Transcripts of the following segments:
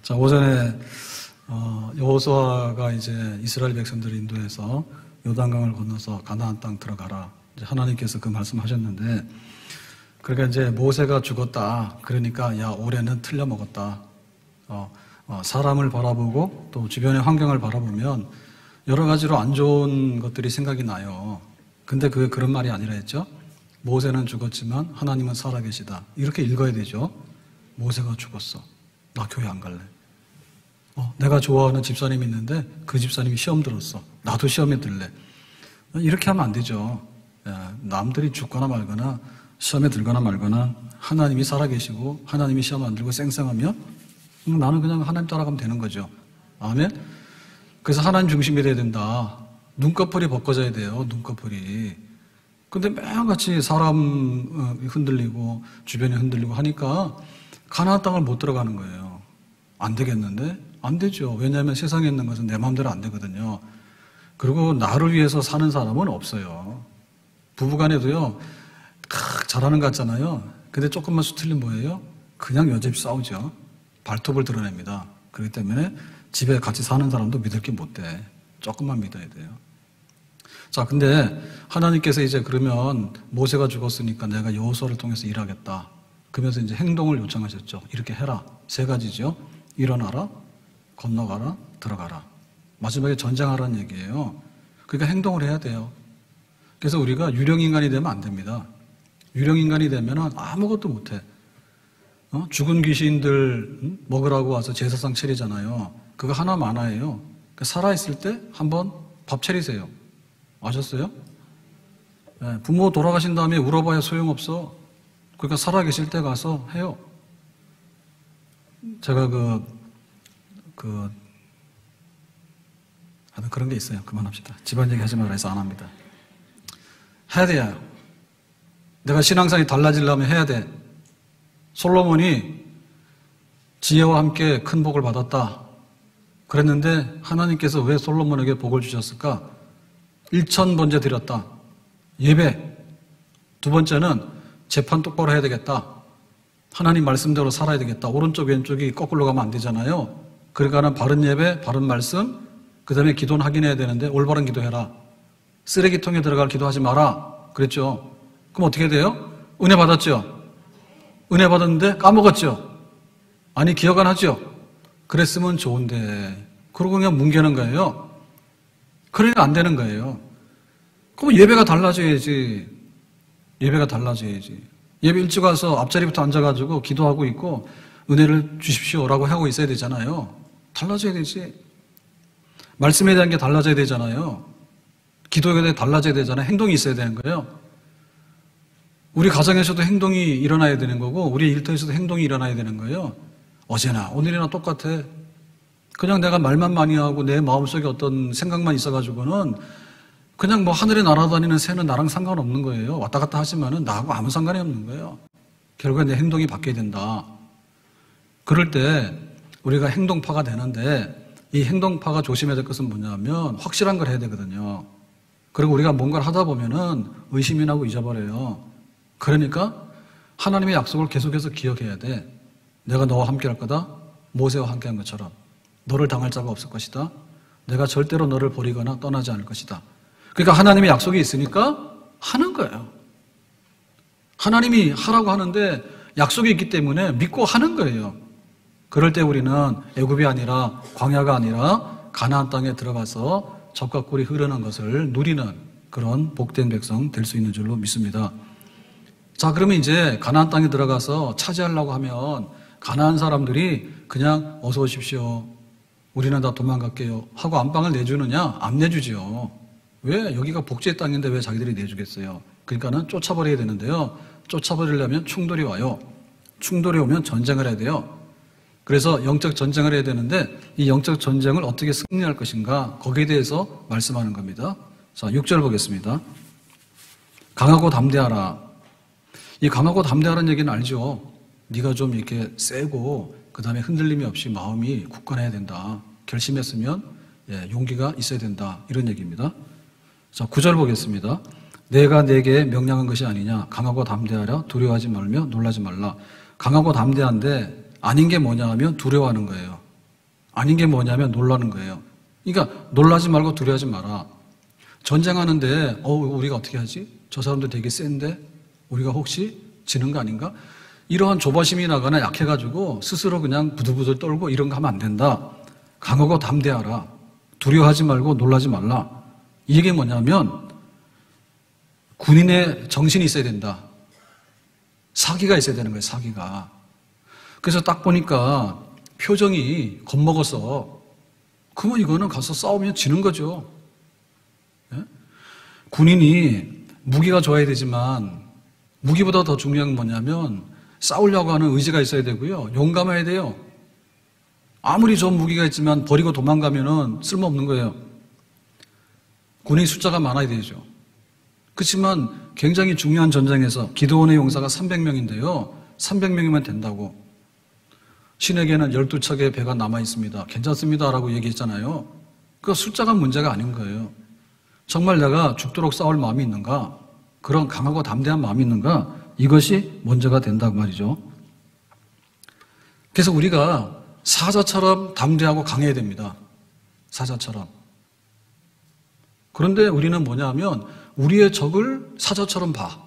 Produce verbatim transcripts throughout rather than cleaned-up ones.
자, 오전에 어, 여호수아가 이제 이스라엘 백성들을 인도해서 요단강을 건너서 가나안 땅 들어가라. 이제 하나님께서 그 말씀하셨는데, 그러니까 이제 모세가 죽었다. 그러니까 야, 올해는 틀려 먹었다. 어, 어, 사람을 바라보고 또 주변의 환경을 바라보면 여러 가지로 안 좋은 것들이 생각이 나요. 근데 그게 그런 말이 아니라 했죠. 모세는 죽었지만 하나님은 살아계시다. 이렇게 읽어야 되죠. 모세가 죽었어. 나 교회 안 갈래. 어, 내가 좋아하는 집사님이 있는데 그 집사님이 시험 들었어. 나도 시험에 들래. 이렇게 하면 안 되죠. 야, 남들이 죽거나 말거나 시험에 들거나 말거나 하나님이 살아계시고 하나님이 시험 안 들고 쌩쌩하면 나는 그냥 하나님 따라가면 되는 거죠. 아멘? 그래서 하나님 중심이 돼야 된다. 눈꺼풀이 벗겨져야 돼요. 눈꺼풀이. 근데 매일같이 사람 흔들리고 주변이 흔들리고 하니까 가나안 땅을 못 들어가는 거예요. 안 되겠는데? 안 되죠. 왜냐하면 세상에 있는 것은 내 마음대로 안 되거든요. 그리고 나를 위해서 사는 사람은 없어요. 부부간에도요. 크, 잘하는 것 같잖아요. 근데 조금만 수틀리면 뭐예요? 그냥 여전히 싸우죠. 발톱을 드러냅니다. 그렇기 때문에 집에 같이 사는 사람도 믿을 게 못 돼. 조금만 믿어야 돼요. 자, 근데 하나님께서 이제 그러면 모세가 죽었으니까 내가 여호수아를 통해서 일하겠다. 그러면서 이제 행동을 요청하셨죠. 이렇게 해라. 세 가지죠. 일어나라, 건너가라, 들어가라. 마지막에 전쟁하라는 얘기예요. 그러니까 행동을 해야 돼요. 그래서 우리가 유령인간이 되면 안 됩니다. 유령인간이 되면 아무것도 못해. 어? 죽은 귀신들 먹으라고 와서 제사상 차리잖아요. 그거 하나 많아요. 그러니까 살아있을 때 한번 밥 차리세요. 아셨어요? 네, 부모 돌아가신 다음에 울어봐야 소용없어. 그러니까 살아계실 때 가서 해요. 제가 그, 그, 하여튼 그런 게 있어요. 그만합시다. 집안 얘기 하지 말라 해서 안 합니다. 해야 돼요. 내가 신앙상이 달라지려면 해야 돼. 솔로몬이 지혜와 함께 큰 복을 받았다. 그랬는데 하나님께서 왜 솔로몬에게 복을 주셨을까? 일천 번제 드렸다. 예배. 두 번째는 재판 똑바로 해야 되겠다. 하나님 말씀대로 살아야 되겠다. 오른쪽 왼쪽이 거꾸로 가면 안 되잖아요. 그러니까는 바른 예배, 바른 말씀, 그 다음에 기도는 확인해야 되는데 올바른 기도해라. 쓰레기통에 들어갈 기도하지 마라. 그랬죠. 그럼 어떻게 돼요? 은혜 받았죠. 은혜 받았는데 까먹었죠. 아니 기억 안 하죠. 그랬으면 좋은데 그러고 그냥 뭉개는 거예요. 그러니까 안 되는 거예요. 그럼 예배가 달라져야지. 예배가 달라져야지. 예배 일찍 와서 앞자리부터 앉아가지고 기도하고 있고 은혜를 주십시오라고 하고 있어야 되잖아요. 달라져야 되지. 말씀에 대한 게 달라져야 되잖아요. 기도에 대해 달라져야 되잖아요. 행동이 있어야 되는 거예요. 우리 가정에서도 행동이 일어나야 되는 거고 우리 일터에서도 행동이 일어나야 되는 거예요. 어제나 오늘이나 똑같아. 그냥 내가 말만 많이 하고 내 마음속에 어떤 생각만 있어가지고는 그냥 뭐 하늘에 날아다니는 새는 나랑 상관없는 거예요. 왔다 갔다 하지만은 나하고 아무 상관이 없는 거예요. 결국엔 내 행동이 바뀌어야 된다. 그럴 때 우리가 행동파가 되는데 이 행동파가 조심해야 될 것은 뭐냐면 확실한 걸 해야 되거든요. 그리고 우리가 뭔가를 하다 보면은 의심이 나고 잊어버려요. 그러니까 하나님의 약속을 계속해서 기억해야 돼. 내가 너와 함께 할 거다. 모세와 함께 한 것처럼. 너를 당할 자가 없을 것이다. 내가 절대로 너를 버리거나 떠나지 않을 것이다. 그러니까 하나님의 약속이 있으니까 하는 거예요. 하나님이 하라고 하는데 약속이 있기 때문에 믿고 하는 거예요. 그럴 때 우리는 애굽이 아니라 광야가 아니라 가나안 땅에 들어가서 젖과 꿀이 흐르는 것을 누리는 그런 복된 백성 될 수 있는 줄로 믿습니다. 자, 그러면 이제 가나안 땅에 들어가서 차지하려고 하면 가나안 사람들이 그냥 어서 오십시오. 우리는 다 도망갈게요. 하고 안방을 내주느냐? 안 내주지요. 왜? 여기가 복지의 땅인데 왜 자기들이 내주겠어요? 그러니까는 쫓아버려야 되는데요. 쫓아버리려면 충돌이 와요. 충돌이 오면 전쟁을 해야 돼요. 그래서 영적 전쟁을 해야 되는데 이 영적 전쟁을 어떻게 승리할 것인가? 거기에 대해서 말씀하는 겁니다. 자, 육 절 보겠습니다. 강하고 담대하라. 이 강하고 담대하라는 얘기는 알죠? 네가 좀 이렇게 세고 그 다음에 흔들림이 없이 마음이 굳건해야 된다. 결심했으면 예, 용기가 있어야 된다. 이런 얘기입니다. 자, 구 절 보겠습니다. 내가 내게 명령한 것이 아니냐. 강하고 담대하라. 두려워하지 말며 놀라지 말라. 강하고 담대한데 아닌 게 뭐냐 하면 두려워하는 거예요. 아닌 게 뭐냐면 놀라는 거예요. 그러니까 놀라지 말고 두려워하지 마라. 전쟁하는데 어 우리가 어떻게 하지? 저 사람들 되게 센데 우리가 혹시 지는 거 아닌가? 이러한 조바심이 나거나 약해가지고 스스로 그냥 부들부들 떨고 이런 거 하면 안 된다. 강하고 담대하라. 두려워하지 말고 놀라지 말라. 이게 뭐냐면 군인의 정신이 있어야 된다. 사기가 있어야 되는 거예요. 사기가. 그래서 딱 보니까 표정이 겁먹어서 그러면 이거는 가서 싸우면 지는 거죠. 예? 군인이 무기가 좋아야 되지만 무기보다 더 중요한 건 뭐냐면 싸우려고 하는 의지가 있어야 되고요. 용감해야 돼요. 아무리 좋은 무기가 있지만 버리고 도망가면은 쓸모없는 거예요. 군인 숫자가 많아야 되죠. 그렇지만 굉장히 중요한 전쟁에서 기드온의 용사가 삼백 명인데요. 삼백 명이면 된다고. 신에게는 열두 척의 배가 남아 있습니다. 괜찮습니다라고 얘기했잖아요. 그 숫자가 문제가 아닌 거예요. 정말 내가 죽도록 싸울 마음이 있는가? 그런 강하고 담대한 마음이 있는가? 이것이 문제가 된다고 말이죠. 그래서 우리가 사자처럼 담대하고 강해야 됩니다. 사자처럼. 그런데 우리는 뭐냐면 우리의 적을 사자처럼 봐.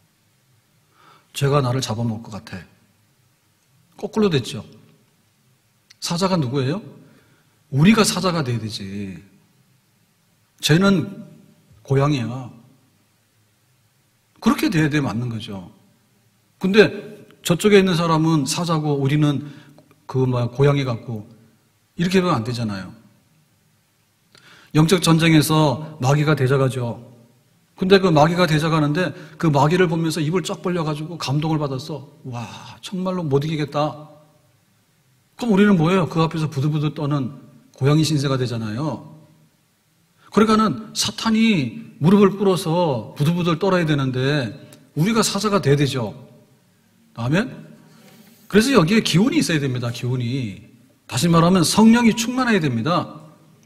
쟤가 나를 잡아먹을 것 같아. 거꾸로 됐죠. 사자가 누구예요? 우리가 사자가 돼야 되지. 쟤는 고양이야. 그렇게 돼야 돼 맞는 거죠. 근데 저쪽에 있는 사람은 사자고 우리는 그 뭐 고양이 같고 이렇게 하면 안 되잖아요. 영적 전쟁에서 마귀가 대적하죠. 근데 그 마귀가 대적하는데 그 마귀를 보면서 입을 쫙 벌려가지고 감동을 받았어. 와, 정말로 못 이기겠다. 그럼 우리는 뭐예요? 그 앞에서 부들부들 떠는 고양이 신세가 되잖아요. 그러니까는 사탄이 무릎을 꿇어서 부들부들 떨어야 되는데 우리가 사자가 돼야 되죠. 아멘? 그래서 여기에 기운이 있어야 됩니다. 기운이. 다시 말하면 성령이 충만해야 됩니다.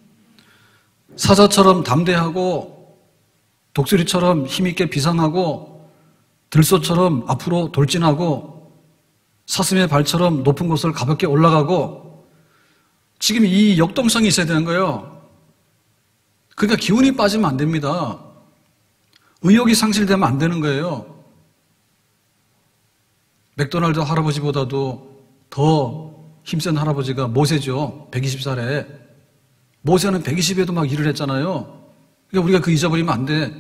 사자처럼 담대하고 독수리처럼 힘있게 비상하고 들소처럼 앞으로 돌진하고 사슴의 발처럼 높은 곳을 가볍게 올라가고 지금 이 역동성이 있어야 되는 거예요. 그러니까 기운이 빠지면 안 됩니다. 의욕이 상실되면 안 되는 거예요. 맥도날드 할아버지보다도 더 힘센 할아버지가 모세죠. 백이십 살에. 모세는 백이십에도 막 일을 했잖아요. 그러니까 우리가 그 잊어버리면 안 돼.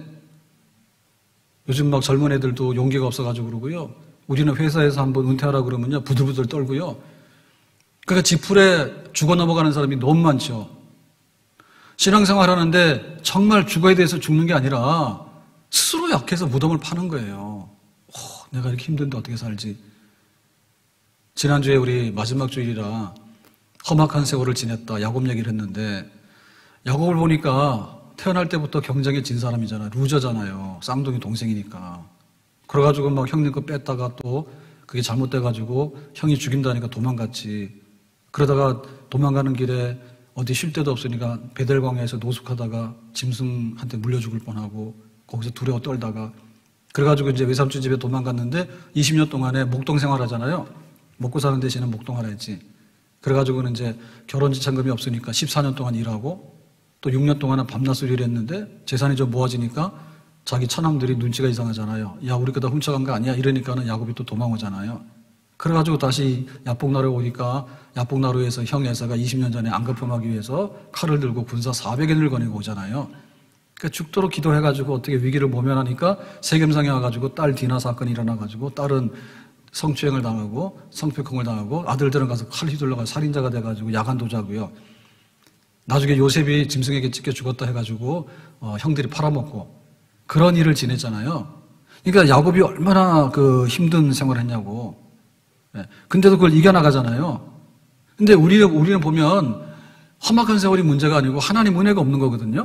요즘 막 젊은 애들도 용기가 없어가지고 그러고요. 우리는 회사에서 한번 은퇴하라 그러면요. 부들부들 떨고요. 그러니까 지풀에 죽어 넘어가는 사람이 너무 많죠. 신앙생활 하는데 정말 죽어야 돼서 죽는 게 아니라 스스로 약해서 무덤을 파는 거예요. 어, 내가 이렇게 힘든데 어떻게 살지? 지난주에 우리 마지막 주일이라 험악한 세월을 지냈다. 야곱 얘기를 했는데 야곱을 보니까 태어날 때부터 경쟁에 진 사람이잖아요. 루저잖아요. 쌍둥이 동생이니까. 그래가지고 막 형님 거 뺐다가 또 그게 잘못돼가지고 형이 죽인다니까 도망갔지. 그러다가 도망가는 길에 어디 쉴 데도 없으니까 베델광야에서 노숙하다가 짐승한테 물려 죽을 뻔하고 거기서 두려워 떨다가 그래가지고 이제 외삼촌 집에 도망갔는데 이십 년 동안에 목동 생활하잖아요. 먹고 사는 대신에 목동하라 했지. 그래가지고는 이제 결혼 지참금이 없으니까 십사 년 동안 일하고 또 육 년 동안은 밤낮으로 일했는데 재산이 좀 모아지니까 자기 처남들이 눈치가 이상하잖아요. 야, 우리 거다 훔쳐간 거 아니야? 이러니까는 야곱이 또 도망오잖아요. 그래가지고 다시 야복나루에 오니까 야복나루에서 형 에사가 이십 년 전에 안 갚음하기 위해서 칼을 들고 군사 사백 인을 거느리고 오잖아요. 그러니까 죽도록 기도해가지고 어떻게 위기를 모면하니까 세겜상에 와가지고 딸 디나 사건이 일어나가지고 딸은 성추행을 당하고 성폭행을 당하고 아들들은 가서 칼 휘둘러가 살인자가 돼가지고 야간도자고요. 나중에 요셉이 짐승에게 찢겨 죽었다 해가지고 어, 형들이 팔아먹고 그런 일을 지냈잖아요. 그러니까 야곱이 얼마나 그 힘든 생활을 했냐고. 네. 근데도 그걸 이겨나가잖아요. 근데 우리는, 우리는 보면 험악한 세월이 문제가 아니고 하나님 은혜가 없는 거거든요.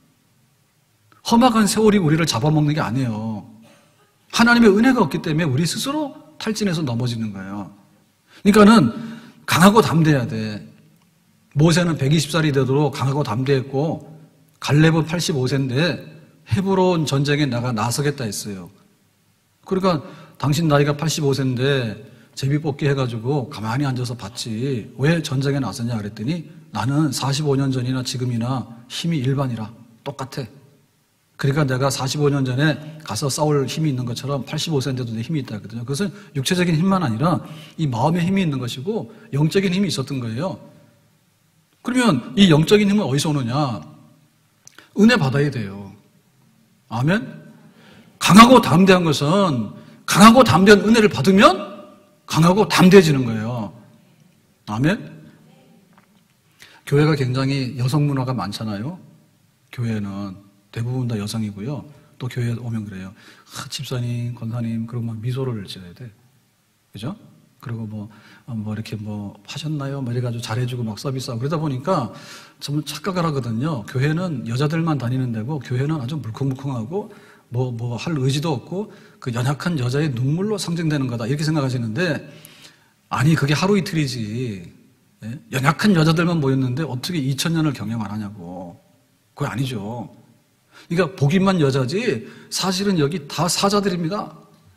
험악한 세월이 우리를 잡아먹는 게 아니에요. 하나님의 은혜가 없기 때문에 우리 스스로 탈진해서 넘어지는 거예요. 그러니까는 강하고 담대해야 돼. 모세는 백이십 살이 되도록 강하고 담대했고 갈렙은 팔십오 세인데 헤브론 전쟁에 내가 나서겠다 했어요. 그러니까 당신 나이가 팔십오 세인데 제비뽑기 해가지고 가만히 앉아서 봤지 왜 전쟁에 나서냐 그랬더니 나는 사십오 년 전이나 지금이나 힘이 일반이라 똑같아. 그러니까 내가 사십오 년 전에 가서 싸울 힘이 있는 것처럼 팔십오 세인데도 내 힘이 있다 했거든요. 그것은 육체적인 힘만 아니라 이 마음의 힘이 있는 것이고 영적인 힘이 있었던 거예요. 그러면 이 영적인 힘은 어디서 오느냐? 은혜 받아야 돼요. 아멘? 강하고 담대한 것은 강하고 담대한 은혜를 받으면 강하고 담대해지는 거예요. 아멘? 교회가 굉장히 여성 문화가 많잖아요. 교회는 대부분 다 여성이고요. 또 교회에 오면 그래요. 아, 집사님, 권사님, 그러고 막 미소를 지어야 돼. 그죠? 그리고 뭐, 뭐 이렇게 뭐 하셨나요? 뭐 이래가지고 잘해주고 막 서비스하고 그러다 보니까 정말 착각을 하거든요. 교회는 여자들만 다니는 데고 교회는 아주 물컹물컹하고 뭐, 뭐 할 의지도 없고 그 연약한 여자의 눈물로 상징되는 거다. 이렇게 생각하시는데 아니, 그게 하루 이틀이지. 예? 연약한 여자들만 모였는데 어떻게 이천 년을 경영 안 하냐고. 그거 아니죠. 그러니까 보기만 여자지 사실은 여기 다 사자들입니다.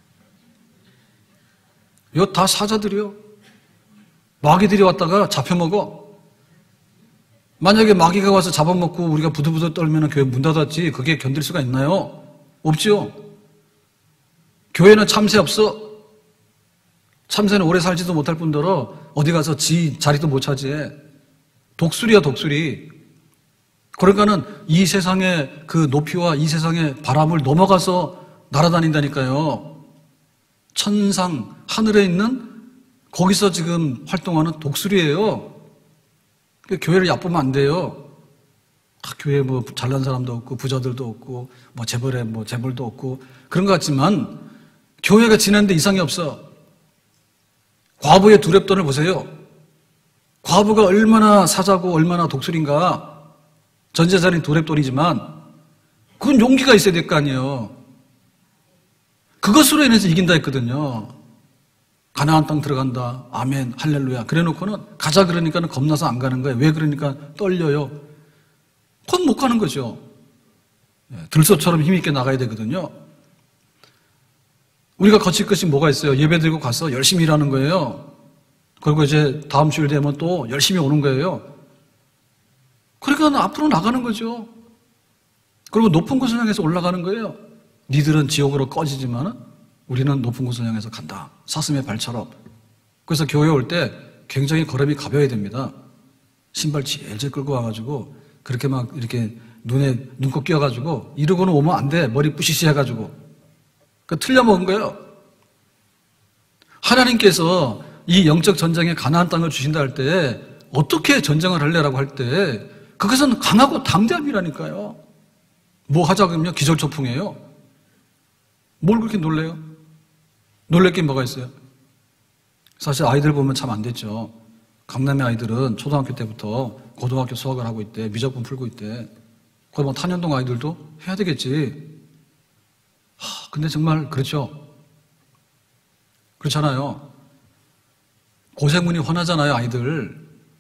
이거 다 사자들이요. 마귀들이 왔다가 잡혀먹어. 만약에 마귀가 와서 잡아먹고 우리가 부들부들 떨면 교회 문 닫았지 그게 견딜 수가 있나요? 없지요. 교회는 참새 없어. 참새는 오래 살지도 못할 뿐더러 어디 가서 지 자리도 못 차지해. 독수리야 독수리. 그러니까는 이 세상의 그 높이와 이 세상의 바람을 넘어가서 날아다닌다니까요. 천상 하늘에 있는 거기서 지금 활동하는 독수리예요. 교회를 얕보면 안 돼요. 아, 교회에 뭐 잘난 사람도 없고 부자들도 없고 뭐 재벌에 뭐 재벌도 없고 그런 것 같지만 교회가 지내는데 이상이 없어. 과부의 두렵돈을 보세요. 과부가 얼마나 사자고 얼마나 독수리인가. 전 재산이 두렵돈이지만 그건 용기가 있어야 될 거 아니에요. 그것으로 인해서 이긴다 했거든요. 가나안 땅 들어간다. 아멘, 할렐루야. 그래 놓고는 가자 그러니까는 겁나서 안 가는 거예요. 왜 그러니까 떨려요. 그건 못 가는 거죠. 들소처럼 힘있게 나가야 되거든요. 우리가 거칠 것이 뭐가 있어요? 예배 드리고 가서 열심히 일하는 거예요. 그리고 이제 다음 주일 되면 또 열심히 오는 거예요. 그러니까 앞으로 나가는 거죠. 그리고 높은 곳을 향해서 올라가는 거예요. 니들은 지옥으로 꺼지지만 우리는 높은 곳을 향해서 간다. 사슴의 발처럼. 그래서 교회 올 때 굉장히 걸음이 가벼워야 됩니다. 신발 질질 끌고 와가지고 그렇게 막 이렇게 눈에 눈곱 끼워가지고 이러고는 오면 안 돼. 머리 뿌시시 해가지고. 그 틀려먹은 거예요. 하나님께서 이 영적 전쟁에 가나안 땅을 주신다 할 때 어떻게 전쟁을 할래라고 할 때 그것은 강하고 담대함이라니까요. 뭐 하자 그러면 기절초풍이에요. 뭘 그렇게 놀래요? 놀랄 게 뭐가 있어요? 사실 아이들 보면 참 안 됐죠. 강남의 아이들은 초등학교 때부터 고등학교 수학을 하고 있대. 미적분 풀고 있대. 거의 뭐 탄현동 아이들도 해야 되겠지. 하, 근데 정말 그렇죠. 그렇잖아요. 고생문이 훤하잖아요, 아이들.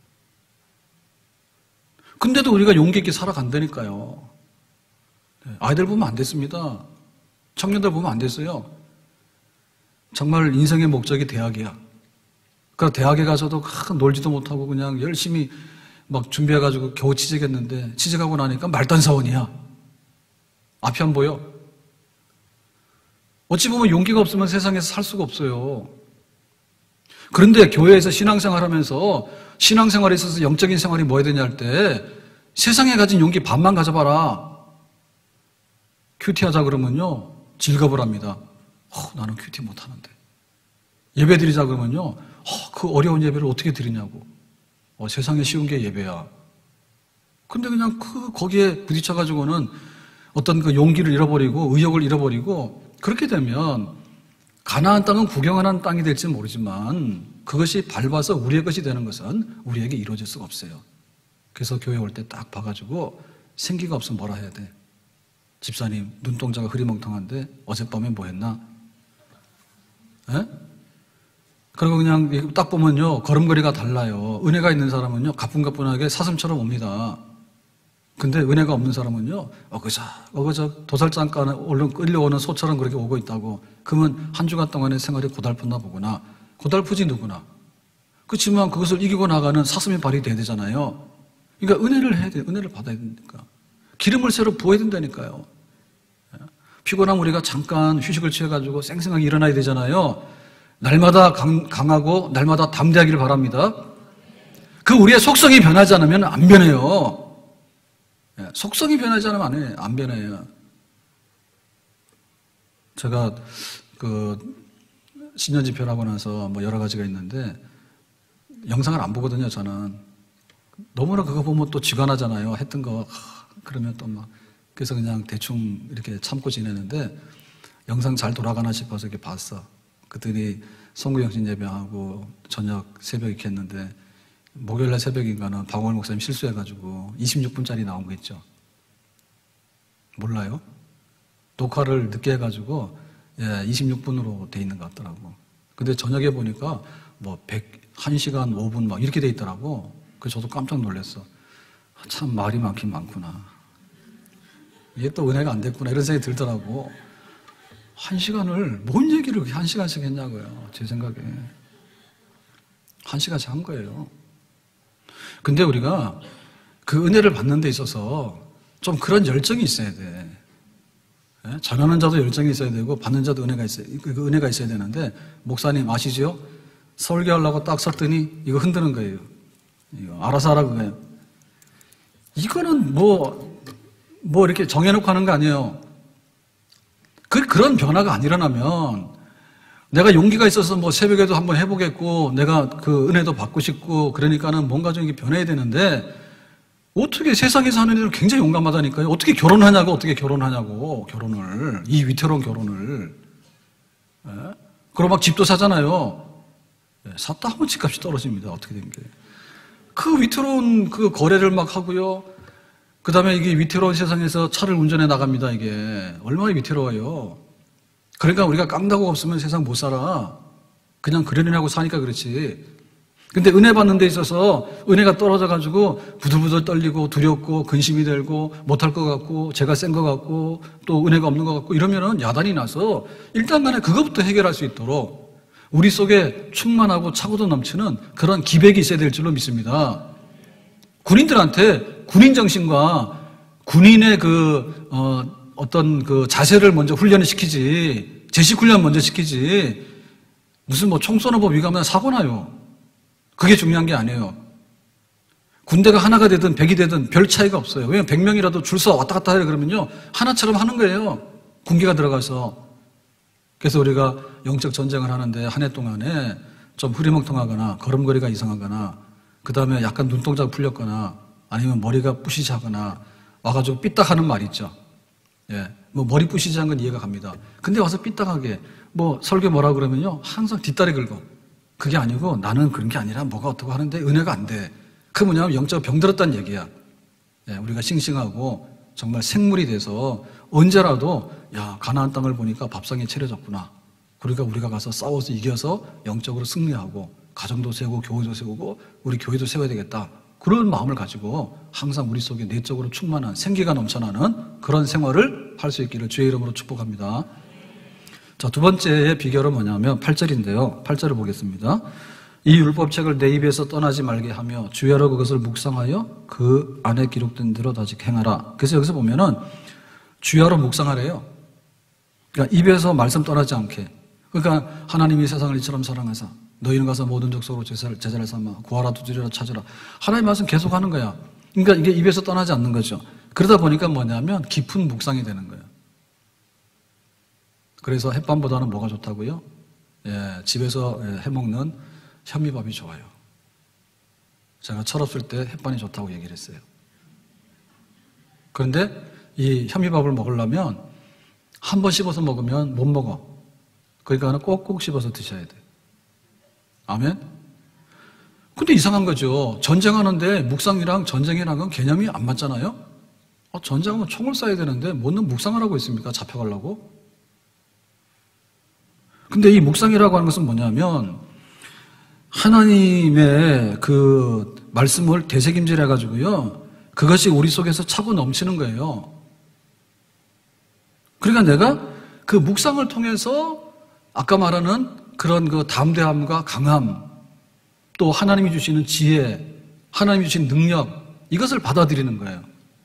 근데도 우리가 용기 있게 살아간다니까요. 아이들 보면 안 됐습니다. 청년들 보면 안 됐어요. 정말 인생의 목적이 대학이야. 그러니까 대학에 가서도 놀지도 못하고 그냥 열심히 막 준비해가지고 겨우 취직했는데 취직하고 나니까 말단사원이야. 앞이 안 보여. 어찌 보면 용기가 없으면 세상에서 살 수가 없어요. 그런데 교회에서 신앙생활 하면서 신앙생활에 있어서 영적인 생활이 뭐 해야 되냐 할 때 세상에 가진 용기 반만 가져봐라. 큐티하자 그러면요 질겁을 합니다. 어, 나는 큐티 못하는데. 예배 드리자 그러면요 어, 그 어려운 예배를 어떻게 드리냐고. 어, 세상에 쉬운 게 예배야. 근데 그냥 그 거기에 부딪혀가지고는 어떤 그 용기를 잃어버리고 의욕을 잃어버리고 그렇게 되면 가나안 땅은 구경하는 땅이 될지는 모르지만 그것이 밟아서 우리의 것이 되는 것은 우리에게 이루어질 수가 없어요. 그래서 교회 올 때 딱 봐가지고 생기가 없으면 뭐라 해야 돼? 집사님 눈동자가 흐리멍텅한데 어젯밤에 뭐 했나? 에? 그리고 그냥 딱 보면요 걸음걸이가 달라요. 은혜가 있는 사람은요 가뿐가뿐하게 사슴처럼 옵니다. 근데 은혜가 없는 사람은요 어그저 어그저 도살장가에 얼른 끌려오는 소처럼 그렇게 오고 있다고. 그러면 한 주간 동안의 생활이 고달팠나 보구나. 고달프지 누구나. 그렇지만 그것을 이기고 나가는 사슴의 발이 돼야 되잖아요. 그러니까 은혜를 해야 돼요. 은혜를 받아야 되니까. 기름을 새로 부어야 된다니까요. 피곤한 우리가 잠깐 휴식을 취해가지고 쌩쌩하게 일어나야 되잖아요. 날마다 강, 강하고 날마다 담대하기를 바랍니다. 그 우리의 속성이 변하지 않으면 안 변해요. 속성이 변하지 않으면 안 해요. 안 변해요. 제가 그 신년 집회하고 나서 뭐 여러 가지가 있는데 영상을 안 보거든요. 저는 너무나 그거 보면 또 지관하잖아요. 했던 거 그러면 또 막 그래서 그냥 대충 이렇게 참고 지내는데 영상 잘 돌아가나 싶어서 이렇게 봤어. 그들이 성구영신 예배하고 저녁 새벽 이렇게 했는데 목요일날 새벽인가는 박원일 목사님 실수해가지고 이십육 분짜리 나온 거 있죠. 몰라요? 녹화를 늦게 해가지고 예, 이십육 분으로 돼 있는 것 같더라고. 근데 저녁에 보니까 뭐 한 시간 오 분 막 이렇게 돼 있더라고. 그래서 저도 깜짝 놀랐어. 참 말이 많긴 많구나. 이게 또 은혜가 안 됐구나 이런 생각이 들더라고. 한 시간을 뭔 얘기를 그렇게 한 시간씩 했냐고요. 제 생각에. 한 시간씩 한 거예요. 근데 우리가 그 은혜를 받는 데 있어서 좀 그런 열정이 있어야 돼. 예? 전하는 자도 열정이 있어야 되고 받는 자도 은혜가 있어야, 그 은혜가 있어야 되는데 목사님 아시죠? 설교하려고 딱 섰더니 이거 흔드는 거예요. 이거 알아서 하라고 그래요. 이거는 뭐, 뭐 이렇게 정해놓고 하는 거 아니에요. 그, 그런 변화가 안 일어나면 내가 용기가 있어서 뭐 새벽에도 한번 해보겠고 내가 그 은혜도 받고 싶고 그러니까는 뭔가 좀 이게 변해야 되는데 어떻게 세상에서 하는 일은 굉장히 용감하다니까요. 어떻게 결혼하냐고, 어떻게 결혼하냐고, 결혼을. 이 위태로운 결혼을. 예? 그럼 막 집도 사잖아요. 예, 샀다 하면 집값이 떨어집니다. 어떻게 된 게. 그 위태로운 그 거래를 막 하고요. 그 다음에 이게 위태로운 세상에서 차를 운전해 나갑니다, 이게. 얼마나 위태로워요. 그러니까 우리가 깡다구가 없으면 세상 못 살아. 그냥 그러려고 사니까 그렇지. 근데 은혜 받는 데 있어서 은혜가 떨어져가지고 부들부들 떨리고 두렵고 근심이 들고 못할 것 같고 제가 센 것 같고 또 은혜가 없는 것 같고 이러면은 야단이 나서 일단 간에 그것부터 해결할 수 있도록 우리 속에 충만하고 차고도 넘치는 그런 기백이 있어야 될 줄로 믿습니다. 군인들한테 군인 정신과 군인의 그, 어, 어떤 그 자세를 먼저 훈련을 시키지, 제식 훈련 먼저 시키지, 무슨 뭐 총 쏘는 법 위반하면 사고 나요. 그게 중요한 게 아니에요. 군대가 하나가 되든 백이 되든 별 차이가 없어요. 왜냐면 백 명이라도 줄 서 왔다 갔다 하려 그러면요. 하나처럼 하는 거예요. 군기가 들어가서. 그래서 우리가 영적 전쟁을 하는데 한 해 동안에 좀 흐리멍텅하거나 걸음걸이가 이상하거나 그 다음에 약간 눈동자가 풀렸거나 아니면 머리가 부시시하거나 와가지고 삐딱하는 말 있죠. 예, 뭐 머리 부시시한 건 이해가 갑니다. 근데 와서 삐딱하게 뭐 설교 뭐라 그러면요. 항상 뒷다리 긁어. 그게 아니고 나는 그런 게 아니라 뭐가 어떻고 하는데 은혜가 안 돼. 그 뭐냐면 영적 병들었다는 얘기야. 예, 우리가 싱싱하고 정말 생물이 돼서 언제라도 야 가나안 땅을 보니까 밥상이 차려졌구나. 그러니까 우리가 가서 싸워서 이겨서 영적으로 승리하고 가정도 세우고 교회도 세우고 우리 교회도 세워야 되겠다. 그런 마음을 가지고 항상 우리 속에 내적으로 충만한 생기가 넘쳐나는 그런 생활을 할 수 있기를 주의 이름으로 축복합니다. 자, 두 번째의 비결은 뭐냐면 팔 절인데요. 팔 절을 보겠습니다. 이 율법책을 내 입에서 떠나지 말게 하며 주야로 그것을 묵상하여 그 안에 기록된 대로 다시 행하라. 그래서 여기서 보면은 주야로 묵상하래요. 그러니까 입에서 말씀 떠나지 않게. 그러니까 하나님이 세상을 이처럼 사랑하사 너희는 가서 모든 족속으로 제자를, 제자를 삼아 구하라 두드리라 찾으라. 하나님 말씀 계속 하는 거야. 그러니까 이게 입에서 떠나지 않는 거죠. 그러다 보니까 뭐냐면 깊은 묵상이 되는 거예요. 그래서 햇반보다는 뭐가 좋다고요? 예, 집에서 해먹는 현미밥이 좋아요. 제가 철없을 때 햇반이 좋다고 얘기를 했어요. 그런데 이 현미밥을 먹으려면 한 번 씹어서 먹으면 못 먹어. 그러니까 꼭꼭 씹어서 드셔야 돼. 아멘? 근데 이상한 거죠. 전쟁하는데 묵상이랑 전쟁이랑은 개념이 안 맞잖아요? 어, 전쟁하면 총을 쏴야 되는데 뭐는 묵상을 하고 있습니까? 잡혀가려고? 근데 이 묵상이라고 하는 것은 뭐냐면 하나님의 그 말씀을 되새김질 해가지고요. 그것이 우리 속에서 차고 넘치는 거예요. 그러니까 내가 그 묵상을 통해서 아까 말하는 그런 그 담대함과 강함, 또 하나님이 주시는 지혜, 하나님이 주신 능력, 이것을 받아들이는 거예요.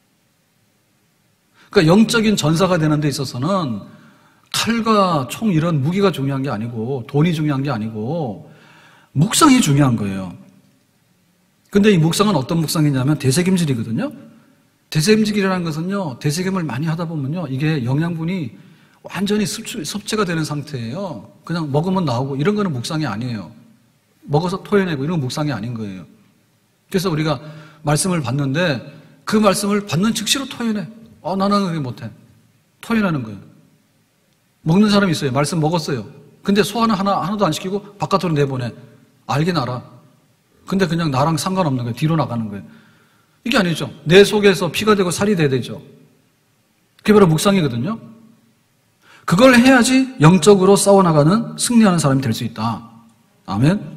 그러니까 영적인 전사가 되는 데 있어서는 칼과 총 이런 무기가 중요한 게 아니고 돈이 중요한 게 아니고 묵상이 중요한 거예요. 근데 이 묵상은 어떤 묵상이냐면 되새김질이거든요. 되새김질이라는 것은요, 되새김을 많이 하다 보면요, 이게 영양분이 완전히 섭취, 섭취가 되는 상태예요. 그냥 먹으면 나오고 이런 거는 묵상이 아니에요. 먹어서 토해내고 이런 건 묵상이 아닌 거예요. 그래서 우리가 말씀을 받는데 그 말씀을 받는 즉시로 토해내. 어, 나는 그렇게 못해. 토해내는 거예요. 먹는 사람이 있어요. 말씀 먹었어요. 근데 소화는 하나, 하나도 안 시키고 바깥으로 내보내. 알긴 알아. 근데 그냥 나랑 상관없는 거예요. 뒤로 나가는 거예요. 이게 아니죠. 내 속에서 피가 되고 살이 돼야 되죠. 그게 바로 묵상이거든요. 그걸 해야지 영적으로 싸워나가는 승리하는 사람이 될 수 있다. 아멘.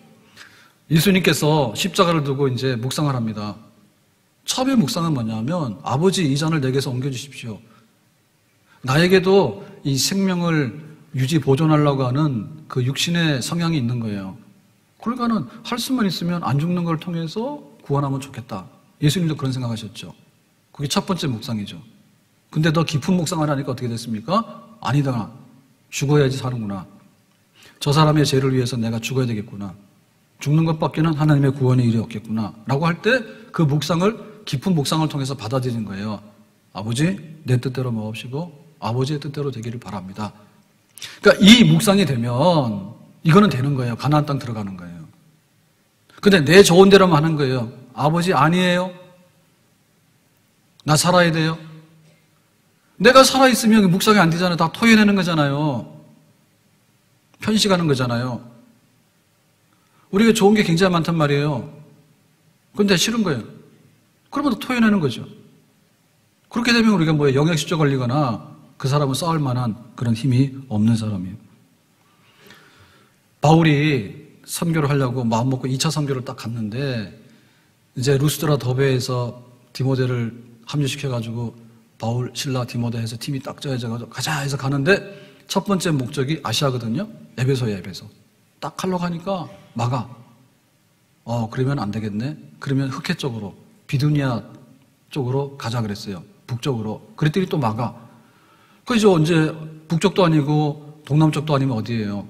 예수님께서 십자가를 두고 이제 묵상을 합니다. 처음에 묵상은 뭐냐면 아버지 이 잔을 내게서 옮겨주십시오. 나에게도 이 생명을 유지 보존하려고 하는 그 육신의 성향이 있는 거예요. 그러니까는 할 수만 있으면 안 죽는 걸 통해서 구원하면 좋겠다. 예수님도 그런 생각하셨죠. 그게 첫 번째 묵상이죠. 근데 더 깊은 묵상을 하니까 어떻게 됐습니까? 아니다. 죽어야지 사는구나. 저 사람의 죄를 위해서 내가 죽어야 되겠구나. 죽는 것밖에는 하나님의 구원의 일이 없겠구나. 라고 할 때 그 묵상을, 깊은 묵상을 통해서 받아들인 거예요. 아버지, 내 뜻대로 마옵시고 아버지의 뜻대로 되기를 바랍니다. 그러니까 이 묵상이 되면 이거는 되는 거예요. 가나안 땅 들어가는 거예요. 근데 내 좋은 대로만 하는 거예요. 아버지 아니에요. 나 살아야 돼요. 내가 살아있으면 묵상이 안 되잖아요. 다 토해내는 거잖아요. 편식하는 거잖아요. 우리가 좋은 게 굉장히 많단 말이에요. 근데 싫은 거예요. 그러면 또 토해내는 거죠. 그렇게 되면 우리가 뭐에 영양실조 걸리거나 그 사람은 싸울 만한 그런 힘이 없는 사람이에요. 바울이 선교를 하려고 마음먹고 이 차 선교를 딱 갔는데 이제 루스드라 더베에서 디모데를 합류시켜가지고 바울, 실라, 디모데 해서 팀이 딱 짜여져가지고 가자 해서 가는데 첫 번째 목적이 아시아거든요. 에베소에 에베소. 딱 가려고 하니까 막아. 어, 그러면 안 되겠네. 그러면 흑해 쪽으로, 비두니아 쪽으로 가자 그랬어요. 북쪽으로. 그랬더니 또 막아. 그죠? 이제 북쪽도 아니고 동남쪽도 아니면 어디예요?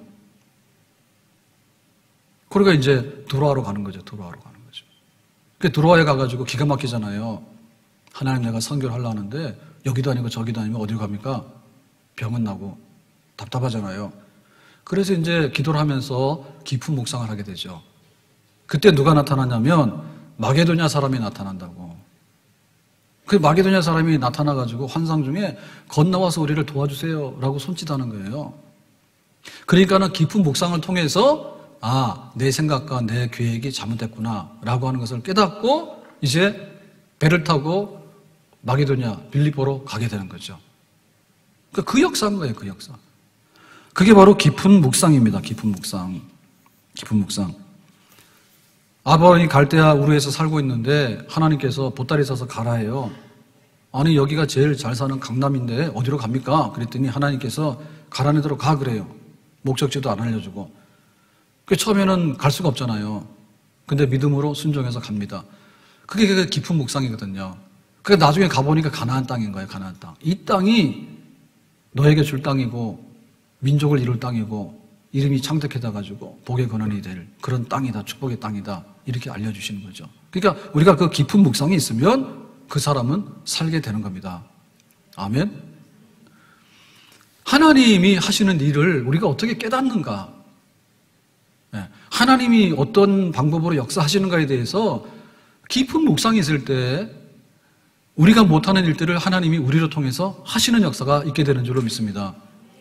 그러니까 이제 드로아로 가는 거죠. 드로아로 가는 거죠. 그 드로아에 가가지고 기가 막히잖아요. 하나님 내가 선교를 하려 하는데 여기도 아니고 저기도 아니면 어디로 갑니까? 병은 나고 답답하잖아요. 그래서 이제 기도를 하면서 깊은 묵상을 하게 되죠. 그때 누가 나타나냐면 마게도냐 사람이 나타난다고. 그 마게도냐 사람이 나타나가지고 환상 중에 건너와서 우리를 도와주세요 라고 손짓하는 거예요. 그러니까는 깊은 묵상을 통해서 아, 내 생각과 내 계획이 잘못됐구나 라고 하는 것을 깨닫고 이제 배를 타고 마게도냐 빌립보로 가게 되는 거죠. 그러니까 그 역사인 거예요. 그 역사. 그게 바로 깊은 묵상입니다. 깊은 묵상. 깊은 묵상. 아브라함이 갈대아 우르에서 살고 있는데 하나님께서 보따리 싸서 가라 해요. 아니 여기가 제일 잘 사는 강남인데 어디로 갑니까? 그랬더니 하나님께서 가라는 대로 가 그래요. 목적지도 안 알려주고. 그 처음에는 갈 수가 없잖아요. 근데 믿음으로 순종해서 갑니다. 그게 깊은 묵상이거든요. 그게 나중에 가보니까 가나안 땅인 거예요. 가나안 땅. 이 땅이 너에게 줄 땅이고 민족을 이룰 땅이고 이름이 창택해져가지고 복의 근원이 될 그런 땅이다. 축복의 땅이다. 이렇게 알려주시는 거죠. 그러니까 우리가 그 깊은 묵상이 있으면 그 사람은 살게 되는 겁니다. 아멘. 하나님이 하시는 일을 우리가 어떻게 깨닫는가? 하나님이 어떤 방법으로 역사하시는가에 대해서 깊은 묵상이 있을 때 우리가 못하는 일들을 하나님이 우리를 통해서 하시는 역사가 있게 되는 줄로 믿습니다.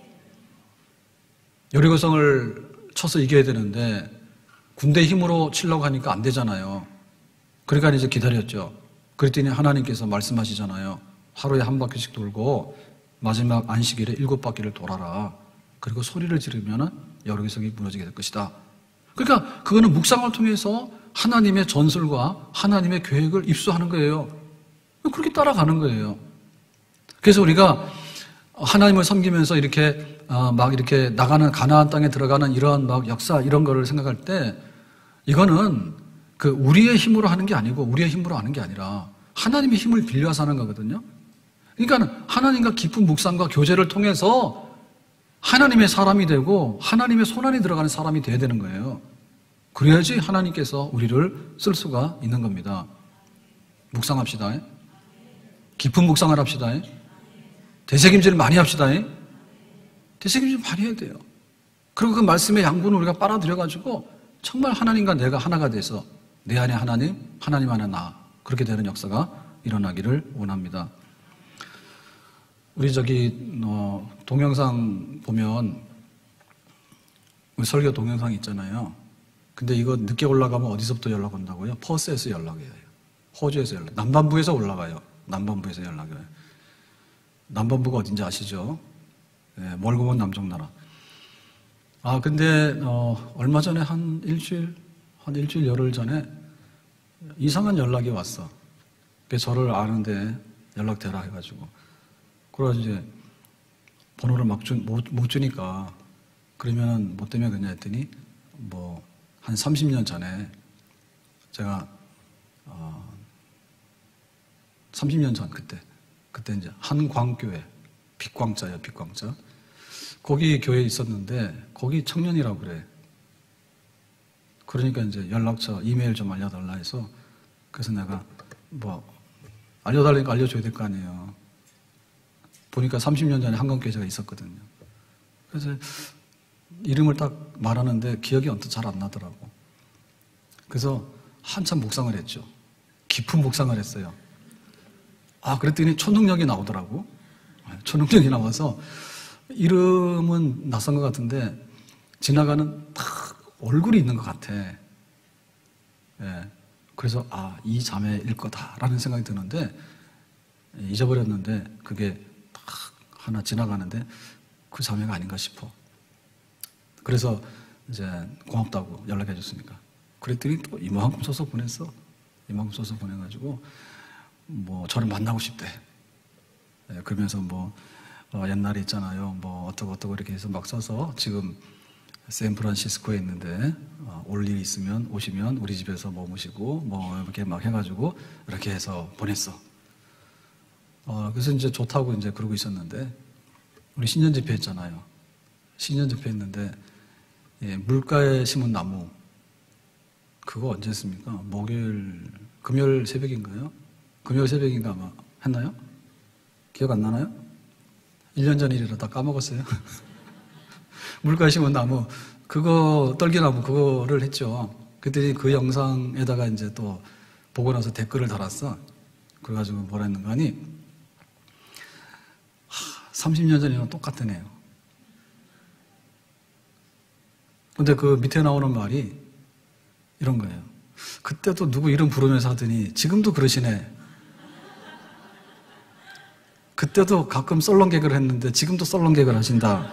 여리고성을 쳐서 이겨야 되는데 군대 힘으로 치려고 하니까 안 되잖아요. 그러니까 이제 기다렸죠. 그랬더니 하나님께서 말씀하시잖아요. 하루에 한 바퀴씩 돌고 마지막 안식일에 일곱 바퀴를 돌아라. 그리고 소리를 지르면 여리고성이 무너지게 될 것이다. 그러니까 그거는 묵상을 통해서 하나님의 전술과 하나님의 계획을 입수하는 거예요. 그렇게 따라가는 거예요. 그래서 우리가 하나님을 섬기면서 이렇게 어, 막 이렇게 나가는 가나안 땅에 들어가는 이런 막 역사 이런 거를 생각할 때 이거는 그 우리의 힘으로 하는 게 아니고 우리의 힘으로 하는 게 아니라 하나님의 힘을 빌려서 하는 거거든요. 그러니까 하나님과 깊은 묵상과 교제를 통해서 하나님의 사람이 되고 하나님의 손안에 들어가는 사람이 돼야 되는 거예요. 그래야지 하나님께서 우리를 쓸 수가 있는 겁니다. 묵상합시다. 깊은 묵상을 합시다. 되새김질을 많이 합시다. 되새김질 많이 해야 돼요. 그리고 그 말씀의 양분을 우리가 빨아들여가지고 정말 하나님과 내가 하나가 돼서 내 안에 하나님, 하나님 안에 나 그렇게 되는 역사가 일어나기를 원합니다. 우리 저기 어, 동영상 보면 우리 설교 동영상 있잖아요. 근데 이거 늦게 올라가면 어디서부터 연락 온다고요? 퍼스에서 연락해요. 호주에서 연락. 남반부에서 올라가요. 남반부에서 연락이 와요. 남반부가 어딘지 아시죠? 네, 멀고 먼 남쪽 나라. 아 근데 어, 얼마 전에 한 일주일 한 일주일 열흘 전에 이상한 연락이 왔어. 그래서 저를 아는데 연락되라 해가지고. 그래서 이제 번호를 막 주, 못, 못 주니까 그러면 뭐 때문에 그러냐 했더니 뭐 한 삼십 년 전에 제가 어, 삼십 년 전 그때 그때 이제 한광교회 빛광자예요. 빛광자. 거기 교회에 있었는데 거기 청년이라고 그래. 그러니까 이제 연락처 이메일 좀 알려달라 해서 그래서 내가 뭐 알려달라니까 알려줘야 될 거 아니에요. 보니까 삼십 년 전에 한광교회가 있었거든요. 그래서 이름을 딱 말하는데 기억이 언뜻 잘 안 나더라고. 그래서 한참 묵상을 했죠. 깊은 묵상을 했어요. 아, 그랬더니 초능력이 나오더라고. 초능력이 나와서 이름은 낯선 것 같은데 지나가는 딱 얼굴이 있는 것 같아. 예. 그래서 아, 이 자매일 거다라는 생각이 드는데 잊어버렸는데 그게 딱 하나 지나가는데 그 자매가 아닌가 싶어. 그래서 이제 고맙다고 연락해 줬으니까. 그랬더니 또 이만큼 써서 보냈어. 이만큼 써서 보내가지고 뭐 저를 만나고 싶대. 예, 그러면서 뭐 어, 옛날에 있잖아요. 뭐 어떠고 어떠고 이렇게 해서 막 써서 지금 샌프란시스코에 있는데 어, 올 일 있으면 오시면 우리 집에서 머무시고 뭐 이렇게 막 해가지고 이렇게 해서 보냈어. 어, 그래서 이제 좋다고 이제 그러고 있었는데 우리 신년 집회 했잖아요. 신년 집회 했는데 예, 물가에 심은 나무 그거 언제 했습니까? 목요일 금요일 새벽인가요? 금요일 새벽인가 아마 했나요? 기억 안 나나요? 일 년 전 일이라 다 까먹었어요. 물가에 심은 나무 그거 떨기나무 그거를 했죠. 그랬더니 그 영상에다가 이제 또 보고 나서 댓글을 달았어. 그래가지고 뭐라 했는가 하니 삼십 년 전이랑 똑같으네요. 근데 그 밑에 나오는 말이 이런 거예요. 그때도 누구 이름 부르면서 하더니 지금도 그러시네. 그때도 가끔 썰렁개그를 했는데 지금도 썰렁개그를 하신다.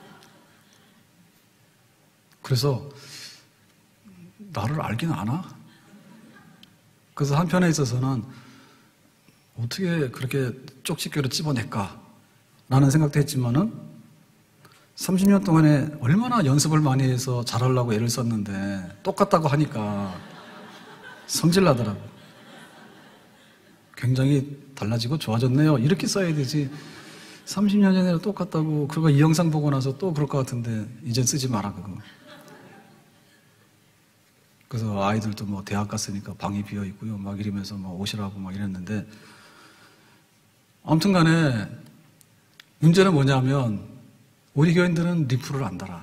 그래서 나를 알긴 아나? 그래서 한편에 있어서는 어떻게 그렇게 쪽집게로 찝어낼까? 라는 생각도 했지만은 삼십 년 동안에 얼마나 연습을 많이 해서 잘하려고 애를 썼는데 똑같다고 하니까 성질나더라고. 굉장히 달라지고 좋아졌네요. 이렇게 써야 되지. 삼십 년 전에 똑같다고 그거 이 영상 보고 나서 또 그럴 것 같은데 이젠 쓰지 마라 그거. 그래서 아이들도 뭐 대학 갔으니까 방이 비어 있고요. 막 이러면서 뭐 오시라고 막 이랬는데 아무튼 간에 문제는 뭐냐면 우리 교인들은 리플을 안 달아.